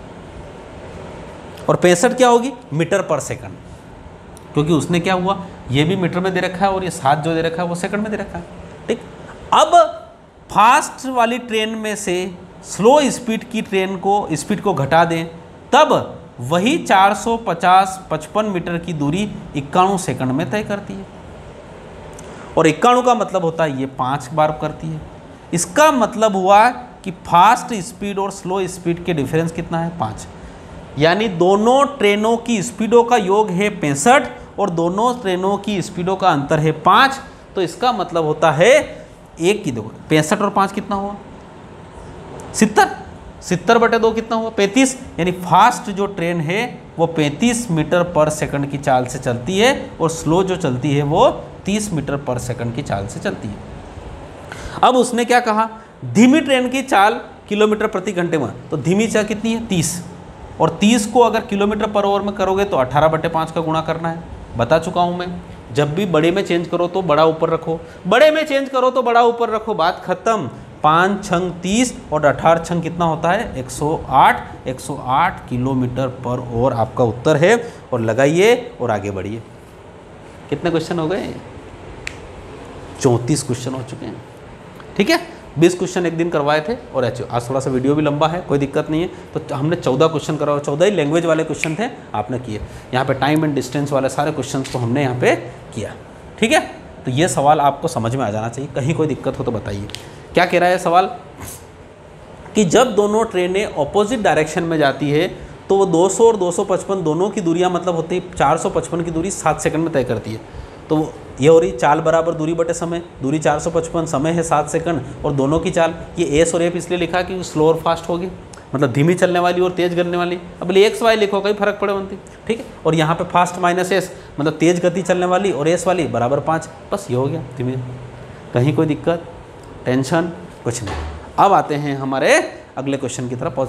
और 65 क्या होगी, मीटर पर सेकंड, क्योंकि उसने क्या हुआ, ये भी मीटर में दे रखा है और ये 7 जो दे रखा है वो सेकंड में दे रखा है। ठीक, अब फास्ट वाली ट्रेन में से स्लो स्पीड की ट्रेन को स्पीड को घटा दें, तब वही 450-55 मीटर की दूरी 91 सेकंड में तय करती है। और 91 का मतलब होता है ये 5 बार करती है। इसका मतलब हुआ कि फास्ट स्पीड और स्लो स्पीड के डिफरेंस कितना है, 5। यानी दोनों ट्रेनों की स्पीडों का योग है 65 और दोनों ट्रेनों की स्पीडों का अंतर है 5। तो इसका मतलब होता है एक की 2, 65 और 5 कितना हुआ, 70, 70/2 कितना हुआ, 35। यानी फास्ट जो ट्रेन है वो 35 मीटर पर सेकंड की चाल से चलती है और स्लो जो चलती है वो 30 मीटर पर सेकंड की चाल से चलती है। अब उसने क्या कहा, धीमी ट्रेन की चाल किलोमीटर प्रति घंटे में, तो धीमी चाल कितनी है, 30, और 30 को अगर किलोमीटर पर आवर में करोगे तो 18/5 का गुणा करना है। बता चुका हूँ मैं, जब भी बड़े में चेंज करो तो बड़ा ऊपर रखो, बड़े में चेंज करो तो बड़ा ऊपर रखो, बात खत्म। 5 छंग 30 और 18 छंग कितना होता है, 108 किलोमीटर पर आवर आपका उत्तर है। और लगाइए और आगे बढ़िए। कितने क्वेश्चन हो गए, 34 क्वेश्चन हो चुके हैं। ठीक है, 20 क्वेश्चन एक दिन करवाए थे और आज थोड़ा सा वीडियो भी लंबा है, कोई दिक्कत नहीं है। तो हमने 14 क्वेश्चन करवाए, 14 ही लैंग्वेज वाले क्वेश्चन थे आपने किए। यहाँ पे टाइम एंड डिस्टेंस वाले सारे क्वेश्चन को हमने यहाँ पे किया। ठीक है, तो ये सवाल आपको समझ में आ जाना चाहिए, कहीं कोई दिक्कत हो तो बताइए। क्या कह रहा है सवाल, कि जब दोनों ट्रेनें ऑपोजिट डायरेक्शन में जाती है तो वो 200 और 255 दोनों की दूरियाँ मतलब होती है 455 की दूरी 7 सेकंड में तय करती है। तो ये हो रही चाल बराबर दूरी बटे समय, दूरी 455, समय है 7 सेकंड, और दोनों की चाल, ये एस और एफ इसलिए लिखा कि स्लो और फास्ट होगी, मतलब धीमी चलने वाली और तेज करने वाली। अब एक्स वाई लिखो, कहीं फर्क पड़े बनती। ठीक है, और यहाँ पे फास्ट माइनस एस मतलब तेज गति चलने वाली और एस वाली बराबर 5, बस ये हो गया धीमी। कहीं कोई दिक्कत, टेंशन कुछ नहीं। अब आते हैं हमारे अगले क्वेश्चन की तरफ।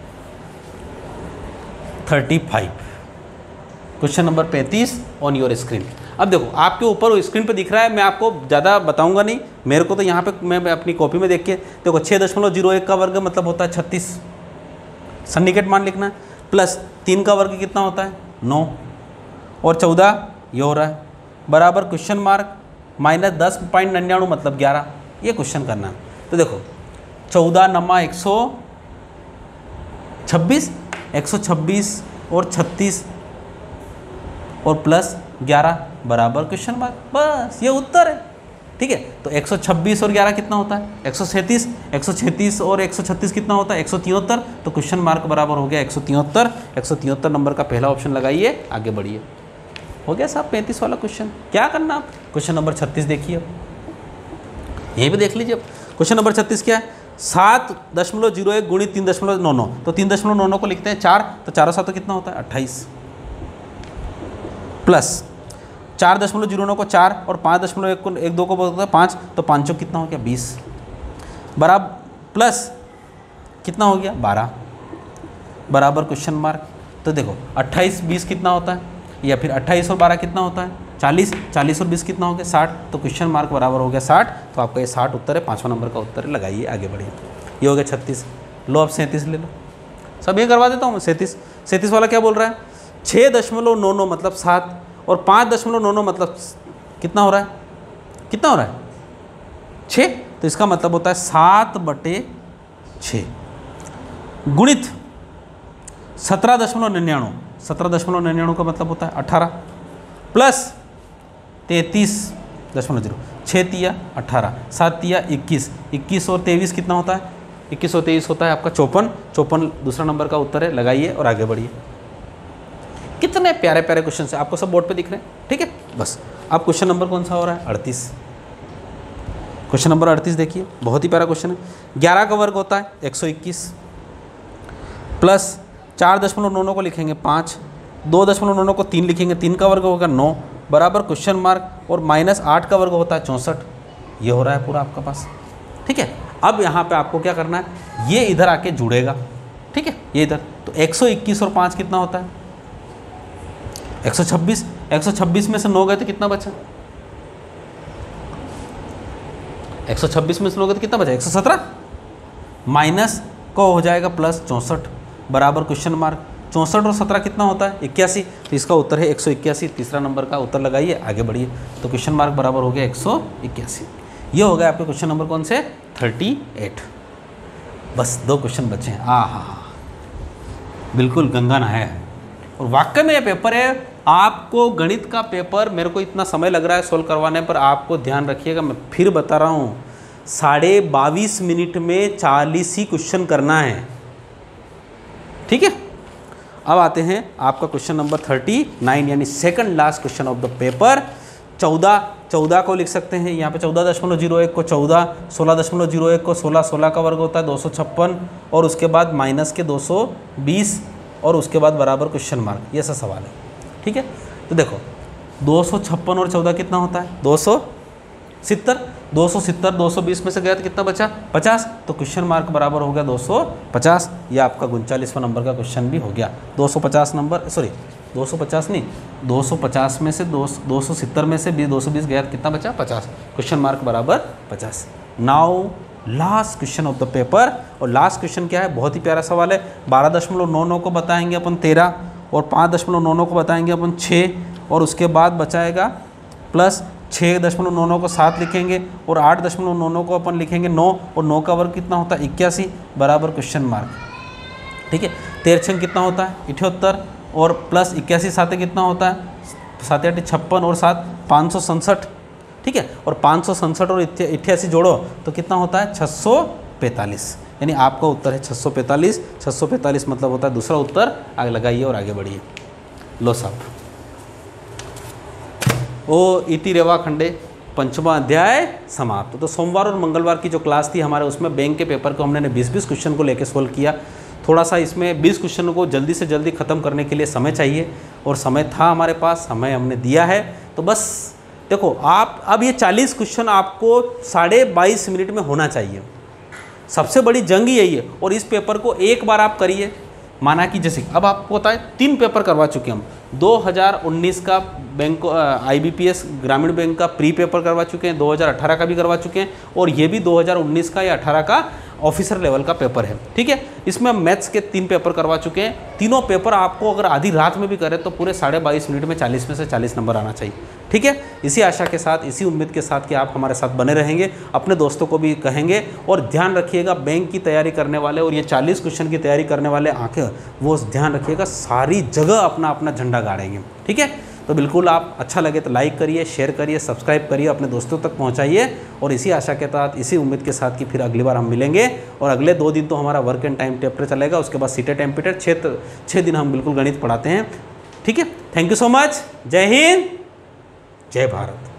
35 question number 35 on your screen. अब देखो आपके ऊपर स्क्रीन पे दिख रहा है, मैं आपको ज़्यादा बताऊंगा नहीं, मेरे को तो यहाँ पे मैं अपनी कॉपी में देख के देखो 6.01 का वर्ग मतलब होता है 36, सन्निकट मान लिखना है, प्लस 3 का वर्ग कितना होता है 9, और 14 ये हो रहा है, बराबर क्वेश्चन मार्क माइनस 10.99 मतलब 11। ये क्वेश्चन करना है। तो देखो 14 नमा 126 और 36 और प्लस 11 बराबर क्वेश्चन मार्क, बस ये उत्तर है। ठीक है, तो 126 और 11 कितना होता है 137, 136 और 136 कितना होता है 173, तो क्वेश्चन मार्क बराबर हो गया 173। 173 नंबर का पहला ऑप्शन लगाइए, आगे बढ़िए। हो गया साहब 35 वाला क्वेश्चन। क्या करना आप, क्वेश्चन नंबर 36 देखिए, अब यहीं पे देख लीजिए। अब क्वेश्चन नंबर 36 क्या है, 7.01 गुणित 3.99, तो 3.99 को लिखते हैं 4, तो 4 7 कितना होता है 28, प्लस 4.09 को 4 और 5.1 को 1 2 को बोलते हैं 5, तो 5 कितना हो गया 20, बराबर प्लस कितना हो गया 12 बराबर क्वेश्चन मार्क। तो देखो 28 20 कितना होता है, या फिर 28 और 12 कितना होता है 40, 40 और 20 कितना हो गया 60, तो क्वेश्चन मार्क बराबर हो गया 60। तो आपका ये 60 उत्तर है, 5वां नंबर का उत्तर है। लगाइए, आगे बढ़िए। ये हो गया 36। लो अब 37 ले लो, सब ये करवा देता हूँ मैं। 37 वाला क्या बोल रहा है, 6.99 मतलब 7 और 5.99 मतलब कितना हो रहा है, कितना हो रहा है 6, तो इसका मतलब होता है 7/6 गुणित 17.99, 17.99 का मतलब होता है 18, प्लस 33.0, 6 तिया 18, 7 तिया 21, 21 और 23 कितना होता है? 21 और 23 होता है आपका 54, 54 दूसरा नंबर का उत्तर है। लगाइए और आगे बढ़िए। कितने प्यारे प्यारे क्वेश्चन है, आपको सब बोर्ड पे दिख रहे हैं, ठीक है। बस अब क्वेश्चन नंबर कौन सा हो रहा है? 38। क्वेश्चन नंबर 38 देखिए, बहुत ही प्यारा क्वेश्चन है। 11 का वर्ग होता है 121 प्लस 4.99 को लिखेंगे 5, 2.99 को 3 लिखेंगे, 3 का वर्ग होगा 9 बराबर क्वेश्चन मार्क और -8 का वर्ग होता है 64। ये हो रहा है पूरा आपका पास, ठीक है। अब यहाँ पे आपको क्या करना है, ये इधर आके जुड़ेगा, ठीक है, ये इधर। तो 121 और 5 कितना होता है? 126। 126 में से 9 गए तो कितना बचा? 126 में से 9 गए तो कितना बचा? 117 माइनस को हो जाएगा प्लस 64 बराबर क्वेश्चन मार्क। 64 और 17 कितना होता है? 81। तो इसका उत्तर है 181। तीसरा नंबर का उत्तर लगाइए, आगे बढ़िए। तो क्वेश्चन मार्क बराबर हो गया 181। ये हो गया आपके क्वेश्चन नंबर कौन से? 38। बस 2 क्वेश्चन बचे हैं। हाँ, बिल्कुल गंगा नहाया है। और वाकई में ये पेपर है, आपको गणित का पेपर, मेरे को इतना समय लग रहा है सोल्व करवाने पर, आपको ध्यान रखिएगा, मैं फिर बता रहा हूँ 22.5 मिनट में 40 ही क्वेश्चन करना है, ठीक है। अब आते हैं आपका क्वेश्चन नंबर 39 यानी second last question of the paper. 14 को लिख सकते हैं यहाँ पे 14.01 को 14, 16.01 को 16, 16 का वर्ग होता है 256 और उसके बाद माइनस के 220 और उसके बाद बराबर क्वेश्चन मार्क। ये सा सवाल है, ठीक है। तो देखो 256 और 14 कितना होता है? 270। 270 220 में से गया तो कितना बचा? 50। तो क्वेश्चन मार्क बराबर हो गया 250। यह आपका 39वां नंबर का क्वेश्चन भी हो गया। 250 नंबर, सॉरी 250 नहीं, 250 में से 270 में से 220 गया तो कितना बचा? 50। क्वेश्चन मार्क बराबर 50। Now last question of the paper. और लास्ट क्वेश्चन क्या है? बहुत ही प्यारा सवाल है। 12.99 को बताएंगे अपन 13 और 5.99 को बताएंगे अपन 6 और उसके बाद बचाएगा प्लस 6.99 को 7 लिखेंगे और 8.99 को अपन लिखेंगे 9 और 9 का वर्ग कितना होता है? 81 बराबर क्वेश्चन मार्क, ठीक है। 13 कितना होता है? 78 और प्लस 81 साथ कितना होता है? 7 8 56 और 7 567, ठीक है। और 567 और 88 जोड़ो तो कितना होता है? 645। यानी आपका उत्तर है 645। 645 मतलब होता है दूसरा उत्तर। आगे लगाइए और आगे बढ़िए। लो साहब, ओ इति रेवा खंडे पंचमा अध्याय समाप्त। तो सोमवार और मंगलवार की जो क्लास थी हमारे, उसमें बैंक के पेपर को हमने 20-20 क्वेश्चन को लेकर सोल्व किया। थोड़ा सा इसमें 20 क्वेश्चन को जल्दी से जल्दी ख़त्म करने के लिए समय चाहिए और समय था हमारे पास, समय हमने दिया है। तो बस देखो आप, अब ये 40 क्वेश्चन आपको 22.5 मिनट में होना चाहिए। सबसे बड़ी जंग यही है। और इस पेपर को एक बार आप करिए, माना कि जैसे अब आपको पता है 3 पेपर करवा चुके हम। 2019 का बैंक IBPS ग्रामीण बैंक का प्री पेपर करवा चुके हैं, 2018 का भी करवा चुके हैं और ये भी 2019 का या 18 का ऑफिसर लेवल का पेपर है, ठीक है। इसमें हम मैथ्स के 3 पेपर करवा चुके हैं। तीनों पेपर आपको अगर आधी रात में भी करें तो पूरे 22.5 मिनट में 40 में से 40 नंबर आना चाहिए, ठीक है। इसी आशा के साथ, इसी उम्मीद के साथ कि आप हमारे साथ बने रहेंगे, अपने दोस्तों को भी कहेंगे। और ध्यान रखिएगा, बैंक की तैयारी करने वाले और ये 40 क्वेश्चन की तैयारी करने वाले आंखें, वो ध्यान रखिएगा, सारी जगह अपना अपना झंडा गाड़ेंगे, ठीक है। तो बिल्कुल आप अच्छा लगे तो लाइक करिए, शेयर करिए, सब्सक्राइब करिए, अपने दोस्तों तक पहुंचाइए। और इसी आशा के साथ, इसी उम्मीद के साथ कि फिर अगली बार हम मिलेंगे। और अगले 2 दिन तो हमारा वर्क एंड टाइम टेपर चलेगा, उसके बाद सीटेट एमपीटेट 6 दिन हम बिल्कुल गणित पढ़ाते हैं, ठीक है। Thank you so much. जय हिंद, जय भारत।